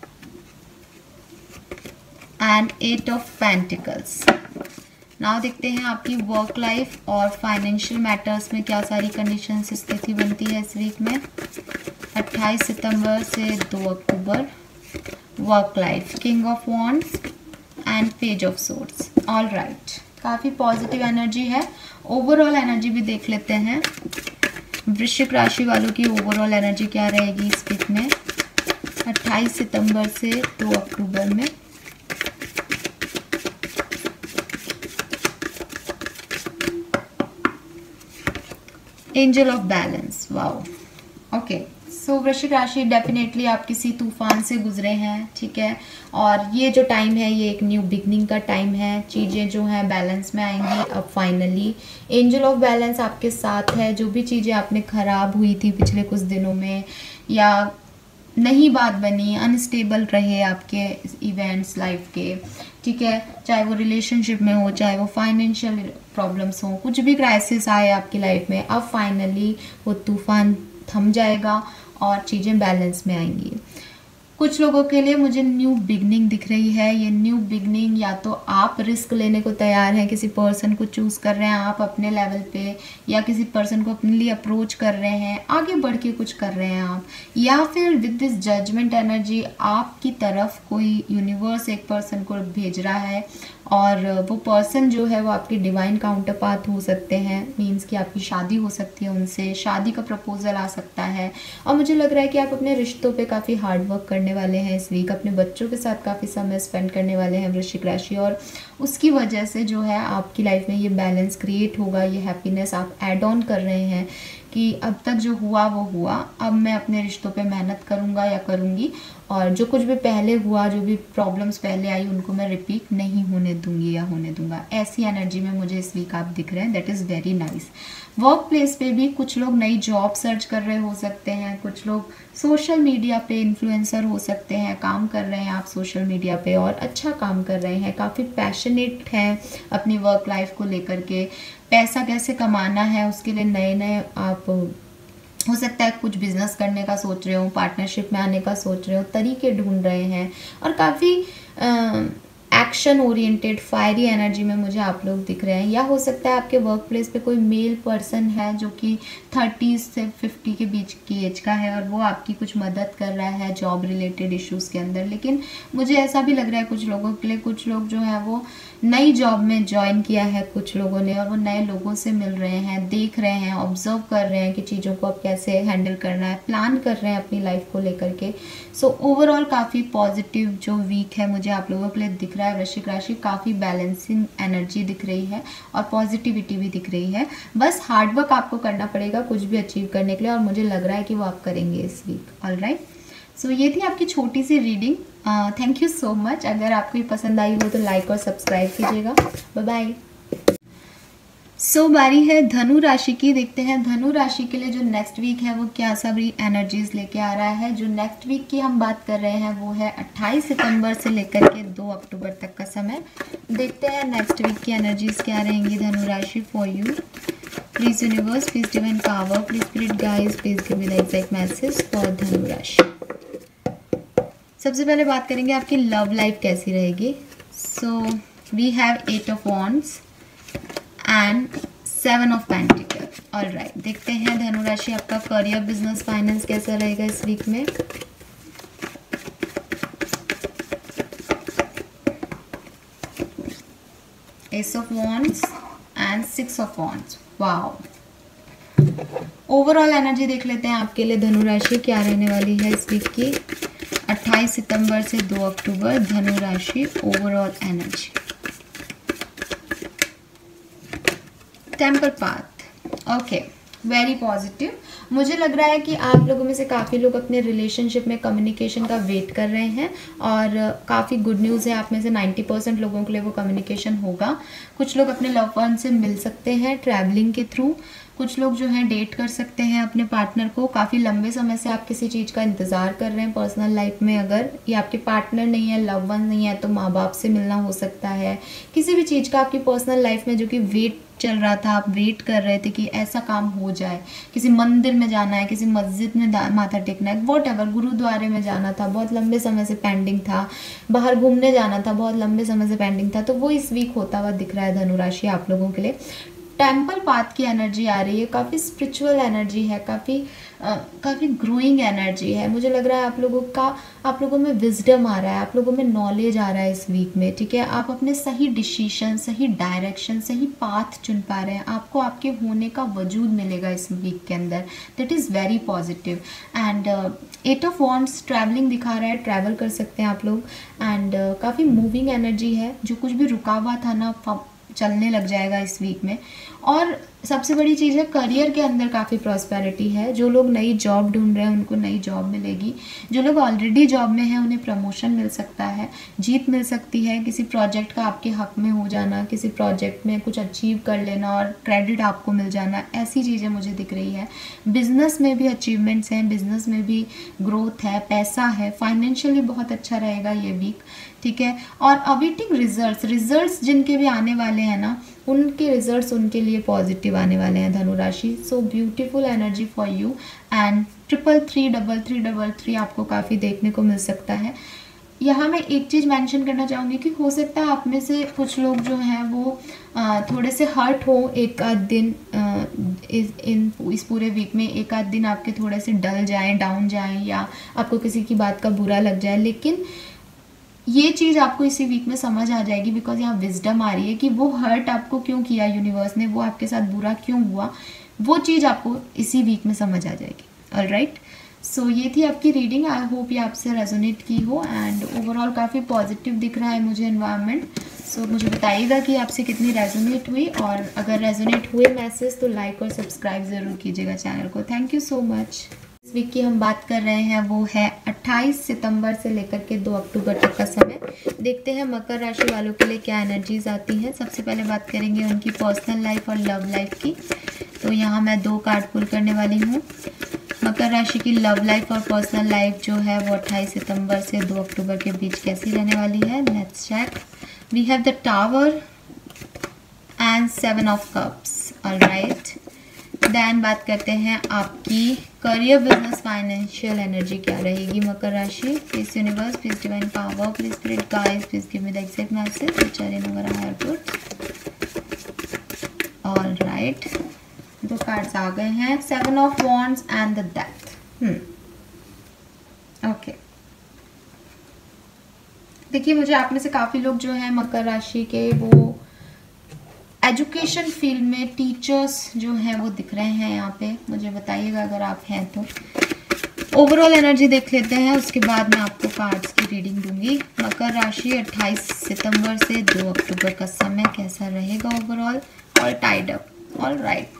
and eight of pentacles. Now देखते हैं आपकी वर्क लाइफ और फाइनेंशियल मैटर्स में क्या सारी कंडीशन स्थिति बनती है इस वीक में, अट्ठाईस सितंबर से दो अक्टूबर। Work life, king of wands and page of swords. All right, काफ़ी पॉजिटिव एनर्जी है। ओवरऑल एनर्जी भी देख लेते हैं, वृश्चिक राशि वालों की ओवरऑल एनर्जी क्या रहेगी इस वीक में अट्ठाईस सितंबर से दो अक्टूबर में। Angel of balance, wow, okay. So वृश्चिक राशि, डेफिनेटली आप किसी तूफान से गुजरे हैं, ठीक है, और ये जो टाइम है ये एक न्यू बिगनिंग का टाइम है। चीज़ें जो हैं बैलेंस में आएंगी अब फाइनली। एंजल ऑफ बैलेंस आपके साथ है। जो भी चीज़ें आपने ख़राब हुई थी पिछले कुछ दिनों में, या नहीं बात बनी, अनस्टेबल रहे आपके इवेंट्स लाइफ के, ठीक है, चाहे वो रिलेशनशिप में हो, चाहे वो फाइनेंशियल प्रॉब्लम्स हो, कुछ भी क्राइसिस आए आपकी लाइफ में, अब फाइनली वो तूफान थम जाएगा और चीज़ें बैलेंस में आएंगी। कुछ लोगों के लिए मुझे न्यू बिगनिंग दिख रही है। ये न्यू बिगनिंग या तो आप रिस्क लेने को तैयार हैं, किसी पर्सन को चूज़ कर रहे हैं आप अपने लेवल पे, या किसी पर्सन को अपने लिए अप्रोच कर रहे हैं, आगे बढ़ के कुछ कर रहे हैं आप, या फिर विद दिस जजमेंट एनर्जी आपकी तरफ कोई यूनिवर्स एक पर्सन को भेज रहा है और वो पर्सन जो है वो आपके डिवाइन काउंटर पार्ट हो सकते हैं, मीन्स कि आपकी शादी हो सकती है उनसे, शादी का प्रपोजल आ सकता है। और मुझे लग रहा है कि आप अपने रिश्तों पे काफ़ी हार्ड वर्क करने वाले हैं इस वीक, अपने बच्चों के साथ काफ़ी समय स्पेंड करने वाले हैं वृश्चिक राशि, और उसकी वजह से जो है आपकी लाइफ में ये बैलेंस क्रिएट होगा, ये हैप्पीनेस आप ऐड ऑन कर रहे हैं कि अब तक जो हुआ वो हुआ, अब मैं अपने रिश्तों पे मेहनत करूँगा या करूँगी, और जो कुछ भी पहले हुआ, जो भी प्रॉब्लम्स पहले आई, उनको मैं रिपीट नहीं होने दूंगी या होने दूंगा। ऐसी एनर्जी में मुझे इस वीक आप दिख रहे हैं, that is very nice. Work place पे भी कुछ लोग नई जॉब सर्च कर रहे हो सकते हैं, कुछ लोग सोशल मीडिया पे इन्फ्लुएंसर हो सकते हैं, काम कर रहे हैं आप सोशल मीडिया पे और अच्छा काम कर रहे हैं, काफ़ी पैशनेट हैं अपनी वर्क लाइफ को लेकर के, पैसा कैसे कमाना है उसके लिए नए नए आप हो सकता है कुछ बिजनेस करने का सोच रहे हो, पार्टनरशिप में आने का सोच रहे हो, तरीके ढूंढ रहे हैं, और काफ़ी एक्शन ओरिएंटेड फायरी एनर्जी में मुझे आप लोग दिख रहे हैं। या हो सकता है आपके वर्क प्लेस पे कोई मेल पर्सन है जो कि थर्टीज़ से फिफ्टी के बीच की एज का है और वो आपकी कुछ मदद कर रहा है जॉब रिलेटेड इश्यूज़ के अंदर। लेकिन मुझे ऐसा भी लग रहा है कुछ लोगों के लिए, कुछ लोग जो है वो नई जॉब में ज्वाइन किया है कुछ लोगों ने, और वो नए लोगों से मिल रहे हैं, देख रहे हैं, ऑब्जर्व कर रहे हैं कि चीज़ों को अब कैसे हैंडल करना है, प्लान कर रहे हैं अपनी लाइफ को लेकर के। सो ओवरऑल काफ़ी पॉजिटिव जो वीक है मुझे आप लोगों के लिए दिख रहा है। वृश्चिक राशि काफ़ी बैलेंसिंग एनर्जी दिख रही है और पॉजिटिविटी भी दिख रही है। बस हार्डवर्क आपको करना पड़ेगा कुछ भी अचीव करने के लिए, और मुझे लग रहा है कि वो आप करेंगे इस वीक। ऑल राइट, सो ये थी आपकी छोटी सी reading. Thank you so much. अगर आपको ये पसंद आई हो तो लाइक और सब्सक्राइब कीजिएगा। Bye bye. सो बारी है धनु राशि की। देखते हैं धनु राशि के लिए जो नेक्स्ट वीक है वो क्या सब एनर्जीज लेके आ रहा है। जो नेक्स्ट वीक की हम बात कर रहे हैं वो है अट्ठाईस सितंबर से लेकर के दो अक्टूबर तक का समय। देखते हैं नेक्स्ट वीक की एनर्जीज क्या रहेंगी धनु राशि for you. Please universe, please divine power, please spirit guides, please give me the exact message for धनु राशि। सबसे पहले बात करेंगे आपकी लव लाइफ कैसी रहेगी। So we have eight of wands and seven of pentacle. All right, देखते हैं धनु राशि आपका करियर, बिजनेस, फाइनेंस कैसा रहेगा इस वीक में। Ace of wands and six of wands. Wow, overall energy देख लेते हैं आपके लिए धनु राशि क्या रहने वाली है इस वीक की। अट्ठाईस सितंबर से दो अक्टूबर धनु राशि overall energy. Temper path, okay, very positive. मुझे लग रहा है कि आप लोगों में से काफ़ी लोग अपने रिलेशनशिप में कम्युनिकेशन का वेट कर रहे हैं, और काफ़ी गुड न्यूज़ है, आप में से नब्बे परसेंट लोगों के लिए वो कम्युनिकेशन होगा। कुछ लोग अपने लव वन से मिल सकते हैं ट्रैवलिंग के थ्रू, कुछ लोग जो हैं डेट कर सकते हैं अपने पार्टनर को। काफ़ी लंबे समय से आप किसी चीज़ का इंतज़ार कर रहे हैं पर्सनल लाइफ में, अगर ये आपके पार्टनर नहीं है, लव वन नहीं है, तो माँ बाप से मिलना हो सकता है। किसी भी चीज़ का आपकी पर्सनल लाइफ में जो कि वेट चल रहा था, आप वेट कर रहे थे कि ऐसा काम हो जाए, किसी मंदिर में जाना है, किसी मस्जिद में माथा टेकना है, वॉट एवर, गुरुद्वारे में जाना था, बहुत लंबे समय से पेंडिंग था, बाहर घूमने जाना था, बहुत लंबे समय से पेंडिंग था, तो वो इस वीक होता हुआ दिख रहा है धनु राशि आप लोगों के लिए। टेम्पल पाथ की एनर्जी आ रही है, काफ़ी स्पिरिचुअल एनर्जी है, काफ़ी काफ़ी ग्रोइंग एनर्जी है। मुझे लग रहा है आप लोगों का आप लोगों में विजडम आ रहा है, आप लोगों में नॉलेज आ रहा है इस वीक में, ठीक है। आप अपने सही डिसीजन, सही डायरेक्शन, सही पाथ चुन पा रहे हैं, आपको आपके होने का वजूद मिलेगा इस वीक के अंदर। That is very positive. And eight of wands travelling दिखा रहा है, ट्रैवल कर सकते हैं आप लोग, एंड uh, काफ़ी मूविंग एनर्जी है। जो कुछ भी रुका हुआ था ना चलने लग जाएगा इस वीक में। और सबसे बड़ी चीज़ है करियर के अंदर काफ़ी प्रॉस्पेरिटी है। जो लोग नई जॉब ढूंढ रहे हैं उनको नई जॉब मिलेगी, जो लोग ऑलरेडी जॉब में हैं उन्हें प्रमोशन मिल सकता है, जीत मिल सकती है, किसी प्रोजेक्ट का आपके हक में हो जाना, किसी प्रोजेक्ट में कुछ अचीव कर लेना और क्रेडिट आपको मिल जाना, ऐसी चीज़ें मुझे दिख रही है। बिजनेस में भी अचीवमेंट्स हैं, बिजनेस में भी ग्रोथ है, पैसा है, फाइनेंशियली बहुत अच्छा रहेगा ये वीक, ठीक है। और अवेटिंग रिजल्ट्स, रिजल्ट्स जिनके भी आने वाले हैं ना, उनके रिजल्ट्स उनके लिए पॉजिटिव आने वाले हैं धनु राशि। So beautiful energy for you and triple three double three double three आपको काफ़ी देखने को मिल सकता है। यहाँ मैं एक चीज़ मेंशन करना चाहूँगी कि हो सकता है आप में से कुछ लोग जो हैं वो आ, थोड़े से हर्ट हो एक आध दिन, आ, इस इन इस पूरे वीक में एक आध दिन आपके थोड़े से डल जाएं, डाउन जाएं, या आपको किसी की बात का बुरा लग जाए, लेकिन ये चीज़ आपको इसी वीक में समझ आ जाएगी, बिकॉज यहाँ विजडम आ रही है कि वो हर्ट आपको क्यों किया यूनिवर्स ने, वो आपके साथ बुरा क्यों हुआ, वो चीज़ आपको इसी वीक में समझ आ जाएगी। ऑल राइट, सो ये थी आपकी रीडिंग। आई होप ये आपसे रेजोनेट की हो एंड ओवरऑल काफ़ी पॉजिटिव दिख रहा है मुझे एनवायरनमेंट। सो so, मुझे बताइएगा कि आपसे कितनी रेजोनेट हुई, और अगर रेजोनेट हुए मैसेज तो लाइक और सब्सक्राइब ज़रूर कीजिएगा चैनल को। Thank you so much. इस वीक की हम बात कर रहे हैं वो है अट्ठाईस सितंबर से लेकर के दो अक्टूबर तक का समय। देखते हैं मकर राशि वालों के लिए क्या एनर्जीज आती हैं। सबसे पहले बात करेंगे उनकी पर्सनल लाइफ और लव लाइफ की। तो यहाँ मैं दो कार्ड पुल करने वाली हूँ। मकर राशि की लव लाइफ और पर्सनल लाइफ जो है वो अट्ठाईस सितंबर से दो अक्टूबर के बीच कैसी रहने वाली है, let's check. We have the tower and seven of cups. Alright, then बात करते हैं आपकी करियर, बिजनेस, फाइनेंशियल एनर्जी क्या रहेगी मकर राशि। Please universe, please divine power, please spirit guides, please give me the exact message which are in our higher good. Alright, दो cards आ गए हैं, seven of wands and the death. Hmm okay, देखिए मुझे आप में से काफी लोग जो है मकर राशि के वो एजुकेशन फील्ड में टीचर्स जो हैं वो दिख रहे हैं यहाँ पे। मुझे बताइएगा अगर आप हैं तो। ओवरऑल एनर्जी देख लेते हैं, उसके बाद मैं आपको कार्ड्स की रीडिंग दूंगी। मकर राशि अट्ठाईस सितंबर से दो अक्टूबर का समय कैसा रहेगा ओवरऑल, और टाइड अप। ऑल राइट,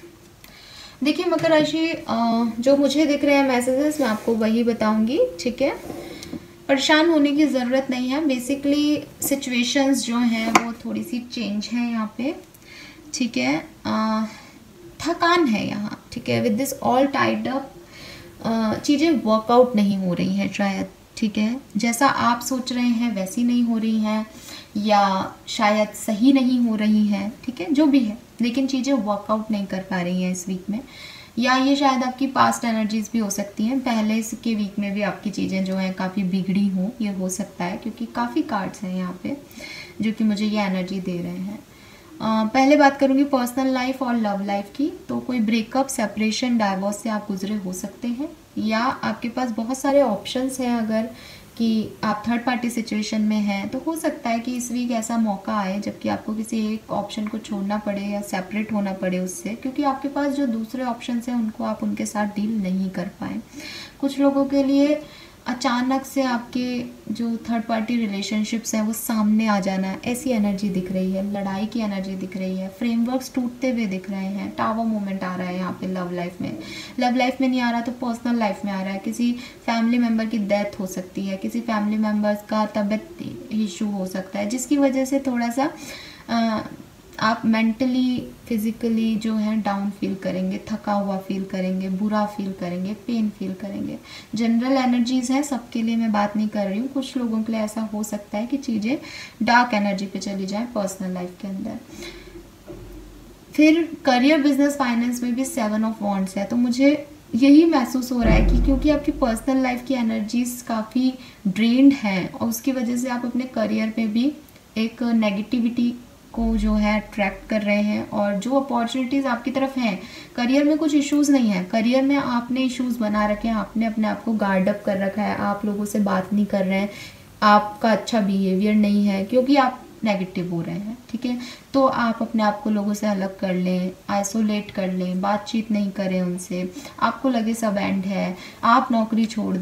देखिए मकर राशि जो मुझे दिख रहे हैं मैसेजेस मैं आपको वही बताऊंगी, ठीक है। परेशान होने की ज़रूरत नहीं है। बेसिकली सिचुएशंस जो हैं वो थोड़ी सी चेंज है यहाँ पे, ठीक है। आ, थकान है यहाँ, ठीक है। With this all tied up चीज़ें वर्कआउट नहीं हो रही हैं शायद, ठीक है। जैसा आप सोच रहे हैं वैसी नहीं हो रही हैं, या शायद सही नहीं हो रही हैं, ठीक है, जो भी है, लेकिन चीज़ें वर्कआउट नहीं कर पा रही हैं इस वीक में। या ये शायद आपकी पास्ट एनर्जीज भी हो सकती हैं, पहले के वीक में भी आपकी चीज़ें जो हैं काफ़ी बिगड़ी हों, ये हो सकता है, क्योंकि काफ़ी कार्ड्स हैं यहाँ पे जो कि मुझे ये एनर्जी दे रहे हैं। आ, पहले बात करूँगी पर्सनल लाइफ और लव लाइफ की। तो कोई ब्रेकअप, सेपरेशन, डाइवोर्स से आप गुजरे हो सकते हैं, या आपके पास बहुत सारे ऑप्शंस हैं। अगर कि आप थर्ड पार्टी सिचुएशन में हैं तो हो सकता है कि इस वीक ऐसा मौका आए जबकि आपको किसी एक ऑप्शन को छोड़ना पड़े या सेपरेट होना पड़े उससे, क्योंकि आपके पास जो दूसरे ऑप्शंस हैं उनको आप उनके साथ डील नहीं कर पाए। कुछ लोगों के लिए अचानक से आपके जो थर्ड पार्टी रिलेशनशिप्स हैं वो सामने आ जाना है, ऐसी एनर्जी दिख रही है। लड़ाई की एनर्जी दिख रही है, फ्रेमवर्क्स टूटते हुए दिख रहे हैं। टावर मोमेंट आ रहा है यहाँ पे लव लाइफ में। लव लाइफ में नहीं आ रहा तो पर्सनल लाइफ में आ रहा है। किसी फैमिली मेम्बर की डेथ हो सकती है, किसी फैमिली मेम्बर्स का तबीयत इशू हो सकता है, जिसकी वजह से थोड़ा सा आ, आप मेंटली फिजिकली जो है डाउन फील करेंगे, थका हुआ फील करेंगे, बुरा फील करेंगे, पेन फील करेंगे। जनरल एनर्जीज हैं, सबके लिए मैं बात नहीं कर रही हूँ। कुछ लोगों के लिए ऐसा हो सकता है कि चीज़ें डार्क एनर्जी पे चली जाएं पर्सनल लाइफ के अंदर। फिर करियर, बिजनेस, फाइनेंस में भी सेवन ऑफ वॉन्ड्स है। तो मुझे यही महसूस हो रहा है कि क्योंकि आपकी पर्सनल लाइफ की एनर्जीज काफ़ी ड्रेन्ड हैं और उसकी वजह से आप अपने करियर में भी एक नेगेटिविटी को जो है अट्रैक्ट कर रहे हैं, और जो अपॉर्चुनिटीज़ आपकी तरफ हैं, करियर में कुछ इश्यूज नहीं है, करियर में आपने इश्यूज बना रखे हैं, आपने अपने आप को गार्ड अप कर रखा है, आप लोगों से बात नहीं कर रहे हैं, आपका अच्छा बिहेवियर नहीं है क्योंकि आप नेगेटिव हो रहे हैं, ठीक है। तो आप अपने आप को लोगों से अलग कर लें, आइसोलेट कर लें, बातचीत नहीं करें उनसे, आपको लगे सब एंड है, आप नौकरी छोड़ दें,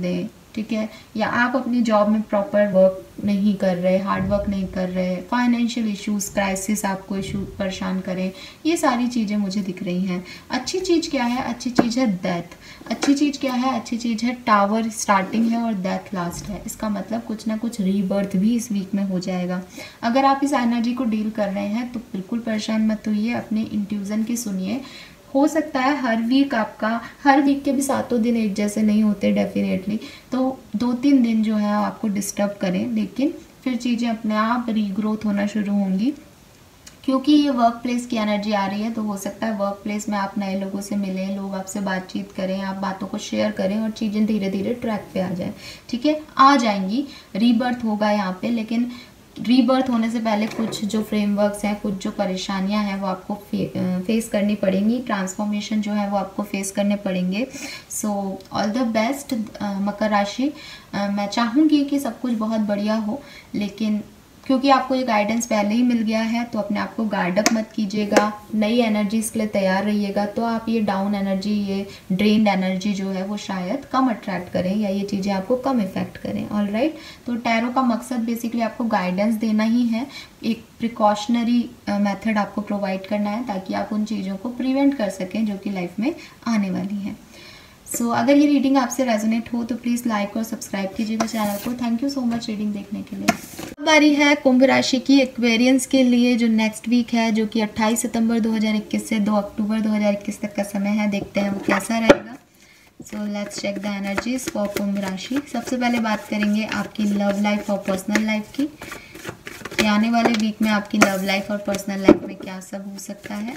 ठीक है, या आप अपनी जॉब में प्रॉपर वर्क नहीं कर रहे, हार्ड वर्क नहीं कर रहे, फाइनेंशियल इश्यूज, क्राइसिस आपको इशू परेशान करें, ये सारी चीज़ें मुझे दिख रही हैं। अच्छी चीज़ क्या है? अच्छी चीज़ है डेथ। अच्छी चीज़ क्या है? अच्छी चीज़ है टावर स्टार्टिंग है और डेथ लास्ट है। इसका मतलब कुछ ना कुछ रीबर्थ भी इस वीक में हो जाएगा। अगर आप इस एनर्जी को डील कर रहे हैं तो बिल्कुल परेशान मत होइए, अपने इंट्यूजन की सुनिए। हो सकता है हर वीक आपका, हर वीक के भी सातों दिन एक जैसे नहीं होते डेफिनेटली, तो दो तीन दिन जो है आपको डिस्टर्ब करें, लेकिन फिर चीज़ें अपने आप रीग्रोथ होना शुरू होंगी। क्योंकि ये वर्क प्लेस की एनर्जी आ रही है, तो हो सकता है वर्क प्लेस में आप नए लोगों से मिलें, लोग आपसे बातचीत करें, आप बातों को शेयर करें और चीज़ें धीरे धीरे ट्रैक पे आ जाए। ठीक है, आ जाएंगी, रीबर्थ होगा यहाँ पे, लेकिन रीबर्थ होने से पहले कुछ जो फ्रेमवर्क्स हैं, कुछ जो परेशानियां हैं वो आपको फे, फेस करनी पड़ेंगी, ट्रांसफॉर्मेशन जो है वो आपको फेस करने पड़ेंगे। सो ऑल द बेस्ट मकर राशि। मैं चाहूँगी कि सब कुछ बहुत बढ़िया हो, लेकिन क्योंकि आपको ये गाइडेंस पहले ही मिल गया है तो अपने आप को गार्ड अप मत कीजिएगा, नई एनर्जीज के लिए तैयार रहिएगा, तो आप ये डाउन एनर्जी, ये ड्रेन्ड एनर्जी जो है वो शायद कम अट्रैक्ट करें या ये चीज़ें आपको कम इफेक्ट करें। ऑल राइट, तो टैरो का मकसद बेसिकली आपको गाइडेंस देना ही है, एक प्रिकॉशनरी मेथड आपको प्रोवाइड करना है ताकि आप उन चीज़ों को प्रिवेंट कर सकें जो कि लाइफ में आने वाली हैं। सो so, अगर ये रीडिंग आपसे रेजोनेट हो तो प्लीज़ लाइक और सब्सक्राइब कीजिएगा चैनल को। Thank you so much reading देखने के लिए। बारी है कुंभ राशि की एक्वेरियंस के लिए, जो नेक्स्ट वीक है, जो कि अट्ठाईस सितंबर दो हज़ार इक्कीस से दो अक्टूबर दो हज़ार इक्कीस तक का समय है। देखते हैं वो कैसा रहेगा। So let's check the energies for कुंभ राशि। सबसे पहले बात करेंगे आपकी लव लाइफ और पर्सनल लाइफ की, कि आने वाले वीक में आपकी लव लाइफ और पर्सनल लाइफ में क्या सब हो सकता है।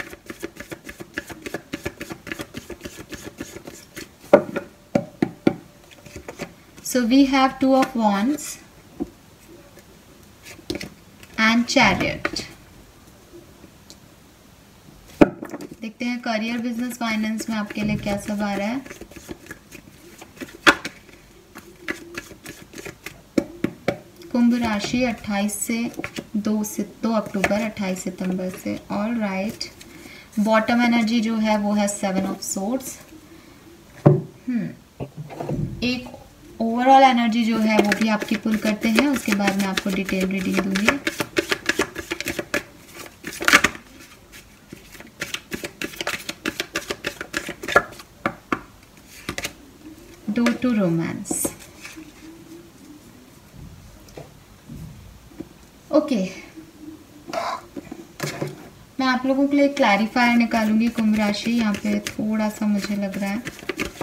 So we have two of wands and chariot. देखते हैं करियर, बिजनेस, फाइनेंस में आपके लिए क्या सब आ रहा है। कुंभ राशि अट्ठाईस से दो से दो अक्टूबर, अट्ठाईस सितंबर से। ऑल राइट, बॉटम एनर्जी जो है वो है सेवन ऑफ सोर्ड्स। हम्म एक ओवरऑल एनर्जी जो है वो भी आपकी पुल करते हैं, उसके बाद मैं आपको डिटेल रीडिंग दूंगी। Door to romance. ओके, मैं आप लोगों के लिए क्लैरिफायर निकालूंगी कुंभ राशि। यहाँ पे थोड़ा सा मुझे लग रहा है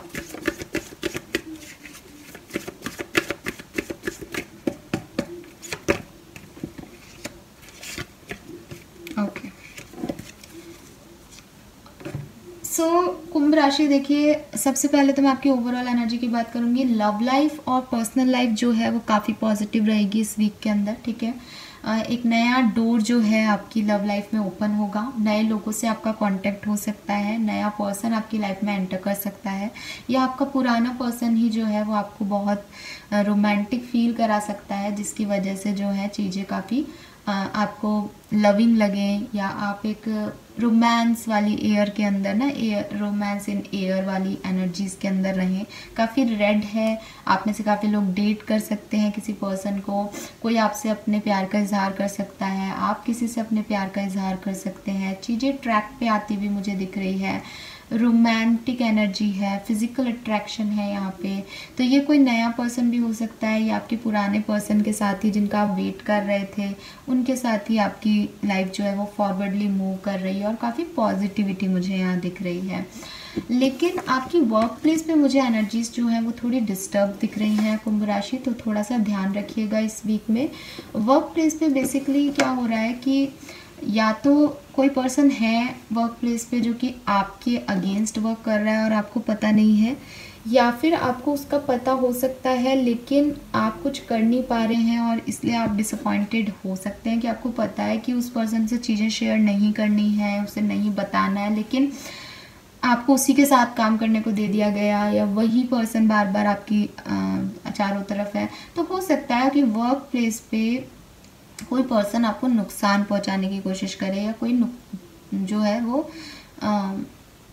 सो so, कुंभ राशि देखिए, सबसे पहले तो मैं आपकी ओवरऑल एनर्जी की बात करूंगी। लव लाइफ और पर्सनल लाइफ जो है वो काफ़ी पॉजिटिव रहेगी इस वीक के अंदर। ठीक है, एक नया डोर जो है आपकी लव लाइफ में ओपन होगा, नए लोगों से आपका कांटेक्ट हो सकता है, नया पर्सन आपकी लाइफ में एंटर कर सकता है, या आपका पुराना पर्सन ही जो है वो आपको बहुत रोमांटिक फील करा सकता है, जिसकी वजह से जो है चीज़ें काफ़ी आपको लविंग लगें, या आप एक रोमांस वाली एयर के अंदर ना, एयर रोमांस इन एयर वाली एनर्जीज के अंदर रहें। काफ़ी रेड है, आप में से काफ़ी लोग डेट कर सकते हैं किसी पर्सन को, कोई आपसे अपने प्यार का इजहार कर सकता है, आप किसी से अपने प्यार का इजहार कर सकते हैं। चीज़ें ट्रैक पे आती हुई मुझे दिख रही है, रोमांटिक एनर्जी है, फिजिकल अट्रैक्शन है यहाँ पे। तो ये कोई नया पर्सन भी हो सकता है, या आपके पुराने पर्सन के साथ ही जिनका आप वेट कर रहे थे उनके साथ ही आपकी लाइफ जो है वो फॉरवर्डली मूव कर रही है, और काफ़ी पॉजिटिविटी मुझे यहाँ दिख रही है। लेकिन आपकी वर्क प्लेस पे मुझे एनर्जीज जो है वो थोड़ी डिस्टर्ब दिख रही हैं कुंभ राशि, तो थोड़ा सा ध्यान रखिएगा इस वीक में। वर्क प्लेस पे बेसिकली क्या हो रहा है कि या तो कोई पर्सन है वर्क प्लेस पे जो कि आपके अगेंस्ट वर्क कर रहा है और आपको पता नहीं है, या फिर आपको उसका पता हो सकता है लेकिन आप कुछ कर नहीं पा रहे हैं और इसलिए आप डिसअपॉइंटेड हो सकते हैं कि आपको पता है कि उस पर्सन से चीज़ें शेयर नहीं करनी है, उसे नहीं बताना है, लेकिन आपको उसी के साथ काम करने को दे दिया गया, या वही पर्सन बार बार आपकी चारों तरफ है। तो हो सकता है कि वर्क प्लेस पे कोई पर्सन आपको नुकसान पहुंचाने की कोशिश करे, या कोई जो है वो आ,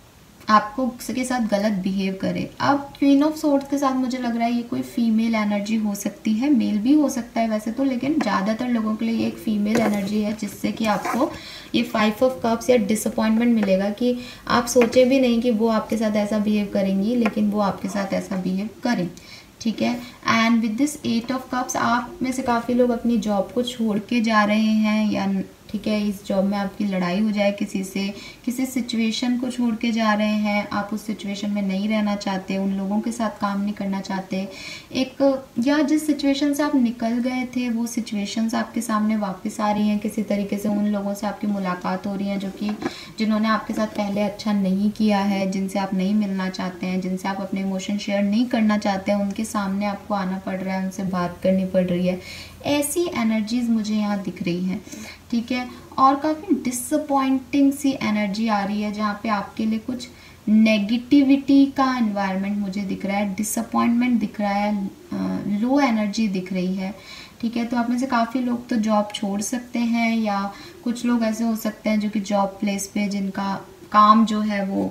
आपको के साथ गलत बिहेव करे। अब क्वीन ऑफ सोर्ड्स के साथ मुझे लग रहा है ये कोई फीमेल एनर्जी हो सकती है, मेल भी हो सकता है वैसे तो, लेकिन ज़्यादातर लोगों के लिए ये एक फीमेल एनर्जी है, जिससे कि आपको ये फाइव ऑफ कप्स या डिसअपॉइंटमेंट मिलेगा कि आप सोचे भी नहीं कि वो आपके साथ ऐसा बिहेव करेंगी, लेकिन वो आपके साथ ऐसा बिहेव करें, ठीक है। And with this eight of cups आप में से काफ़ी लोग अपनी जॉब को छोड़ के जा रहे हैं, या ठीक है इस जॉब में आपकी लड़ाई हो जाए किसी से, किसी सिचुएशन को छोड़ के जा रहे हैं, आप उस सिचुएशन में नहीं रहना चाहते, उन लोगों के साथ काम नहीं करना चाहते, एक या जिस सिचुएशन से आप निकल गए थे वो सिचुएशंस आपके सामने वापस आ रही हैं किसी तरीके से, उन लोगों से आपकी मुलाकात हो रही है जो कि जिन्होंने आपके साथ पहले अच्छा नहीं किया है, जिनसे आप नहीं मिलना चाहते हैं, जिनसे आप अपने इमोशन शेयर नहीं करना चाहते हैं, उनके सामने आपको आना पड़ रहा है, उनसे बात करनी पड़ रही है। ऐसी एनर्जीज मुझे यहाँ दिख रही हैं, ठीक है। और काफ़ी डिसअपॉइंटिंग सी एनर्जी आ रही है जहाँ पे आपके लिए कुछ नेगेटिविटी का एनवायरनमेंट मुझे दिख रहा है, डिसअपॉइंटमेंट दिख रहा है, लो एनर्जी दिख रही है, ठीक है। तो आप में से काफ़ी लोग तो जॉब छोड़ सकते हैं, या कुछ लोग ऐसे हो सकते हैं जो कि जॉब प्लेस पे जिनका काम जो है वो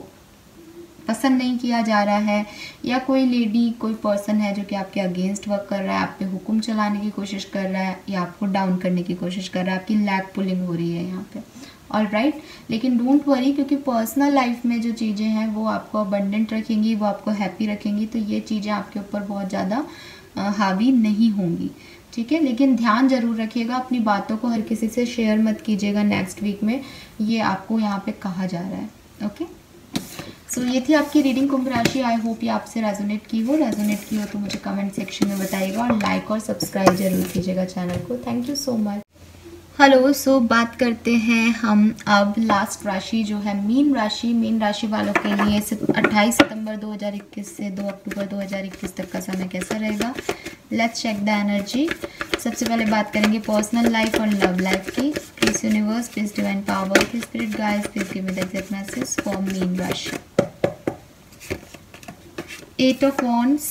पसंद नहीं किया जा रहा है, या कोई लेडी कोई पर्सन है जो कि आपके अगेंस्ट वर्क कर रहा है, आप पे हुक्म चलाने की कोशिश कर रहा है, या आपको डाउन करने की कोशिश कर रहा है, आपकी लैग पुलिंग हो रही है यहाँ पे, ऑल राइट। लेकिन डोंट वरी, क्योंकि पर्सनल लाइफ में जो चीज़ें हैं वो आपको अबंडेंट रखेंगी, वो आपको हैप्पी रखेंगी, तो ये चीज़ें आपके ऊपर बहुत ज़्यादा हावी नहीं होंगी, ठीक है। लेकिन ध्यान जरूर रखिएगा, अपनी बातों को हर किसी से शेयर मत कीजिएगा नेक्स्ट वीक में, ये आपको यहाँ पे कहा जा रहा है, ओके। सो so, ये थी आपकी रीडिंग कुंभ राशि। आई होप ये आपसे रेजोनेट की हो, रेजोनेट की हो तो मुझे कमेंट सेक्शन में बताइएगा, और लाइक और सब्सक्राइब जरूर कीजिएगा चैनल को। Thank you so much. Hello, so बात करते हैं हम अब लास्ट राशि जो है मीन राशि। मीन राशि वालों के लिए अट्ठाईस सितंबर दो हज़ार इक्कीस से दो अक्टूबर दो हज़ार इक्कीस तक का समय कैसा रहेगा। Let's check the energy. सबसे पहले बात करेंगे पर्सनल लाइफ और लव लाइफ की। Please universe, please divine power, please spirit guides, please give me the exact message for मीन राशि। Eight of wands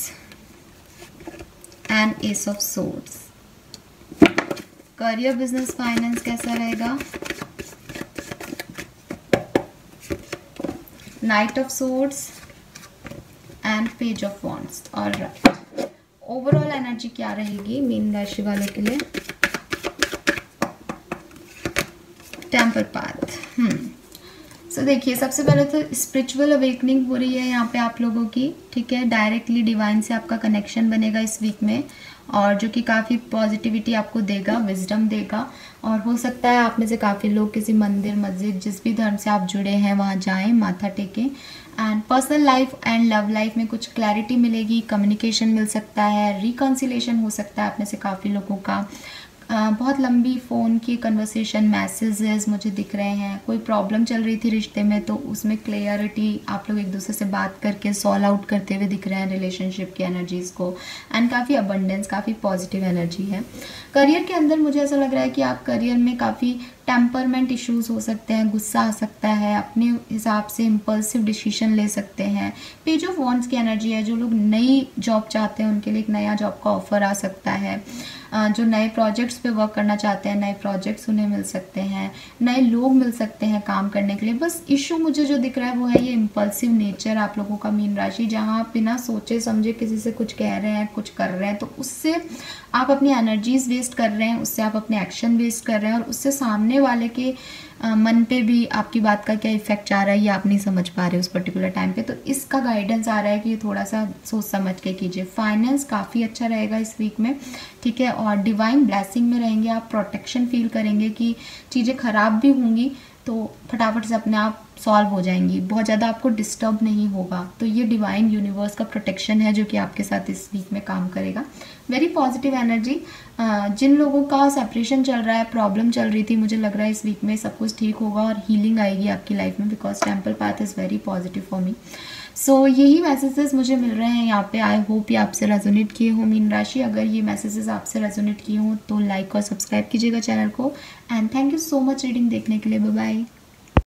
and ace of swords. Career, business, finance कैसा रहेगा। Knight of swords and page of wands. Alright, overall energy क्या रहेगी मीन राशि वालों के लिए। Temper path. Hmm so so, देखिए सबसे पहले तो स्पिरिचुअल अवेकनिंग हो रही है यहाँ पे आप लोगों की, ठीक है। डायरेक्टली डिवाइन से आपका कनेक्शन बनेगा इस वीक में, और जो कि काफ़ी पॉजिटिविटी आपको देगा, विजडम देगा। और हो सकता है आप में से काफ़ी लोग किसी मंदिर, मस्जिद, जिस भी धर्म से आप जुड़े हैं वहाँ जाएं, माथा टेकें। And personal life and love life में कुछ क्लैरिटी मिलेगी, कम्युनिकेशन मिल सकता है, रिकॉन्सिलेशन हो सकता है आप में से काफ़ी लोगों का। Uh, बहुत लंबी फ़ोन की कन्वर्सेशन, मैसेजेस मुझे दिख रहे हैं। कोई प्रॉब्लम चल रही थी रिश्ते में तो उसमें क्लियरिटी, आप लोग एक दूसरे से बात करके सॉल्व आउट करते हुए दिख रहे हैं रिलेशनशिप की एनर्जीज़ को। एंड काफ़ी अबंडेंस, काफ़ी पॉजिटिव एनर्जी है। करियर के अंदर मुझे ऐसा लग रहा है कि आप करियर में काफ़ी टेम्परमेंट इश्यूज हो सकते हैं, गुस्सा आ सकता है, अपने हिसाब से इम्पल्सिव डिसीजन ले सकते हैं। पेज ऑफ वॉन्ड्स की एनर्जी है, जो लोग नई जॉब चाहते हैं उनके लिए एक नया जॉब का ऑफर आ सकता है। जो नए प्रोजेक्ट्स पे वर्क करना चाहते हैं, नए प्रोजेक्ट्स उन्हें मिल सकते हैं, नए लोग मिल सकते हैं काम करने के लिए। बस इशू मुझे जो दिख रहा है वो है ये इम्पल्सिव नेचर आप लोगों का मीन राशि, जहाँ आप बिना सोचे समझे किसी से कुछ कह रहे हैं, कुछ कर रहे हैं, तो उससे आप अपनी एनर्जीज वेस्ट कर रहे हैं, उससे आप अपने एक्शन वेस्ट कर रहे हैं, और उससे सामने वाले के आ, मन पे भी आपकी बात का क्या इफेक्ट आ रहा है ये आप नहीं समझ पा रहे उस पर्टिकुलर टाइम पे। तो इसका गाइडेंस आ रहा है कि ये थोड़ा सा सोच समझ के कीजिए। फाइनेंस काफ़ी अच्छा रहेगा इस वीक में, ठीक है। और डिवाइन ब्लेसिंग में रहेंगे आप, प्रोटेक्शन फील करेंगे कि चीज़ें ख़राब भी होंगी तो फटाफट से अपने आप सॉल्व हो जाएंगी, बहुत ज़्यादा आपको डिस्टर्ब नहीं होगा। तो ये डिवाइन यूनिवर्स का प्रोटेक्शन है जो कि आपके साथ इस वीक में काम करेगा। Very positive energy. जिन लोगों का सेपरेशन चल रहा है, प्रॉब्लम चल रही थी, मुझे लग रहा है इस वीक में सब कुछ ठीक होगा और हीलिंग आएगी आपकी लाइफ में, because temple path is very positive for me. So यही मैसेजेस मुझे मिल रहे हैं यहाँ पे। आई होप ये आपसे रेजोनेट किए हो मीन राशि। अगर ये मैसेजेस आपसे रेजोनेट किए हो तो लाइक और सब्सक्राइब कीजिएगा चैनल को। And thank you so much reading देखने के लिए। Bye bye.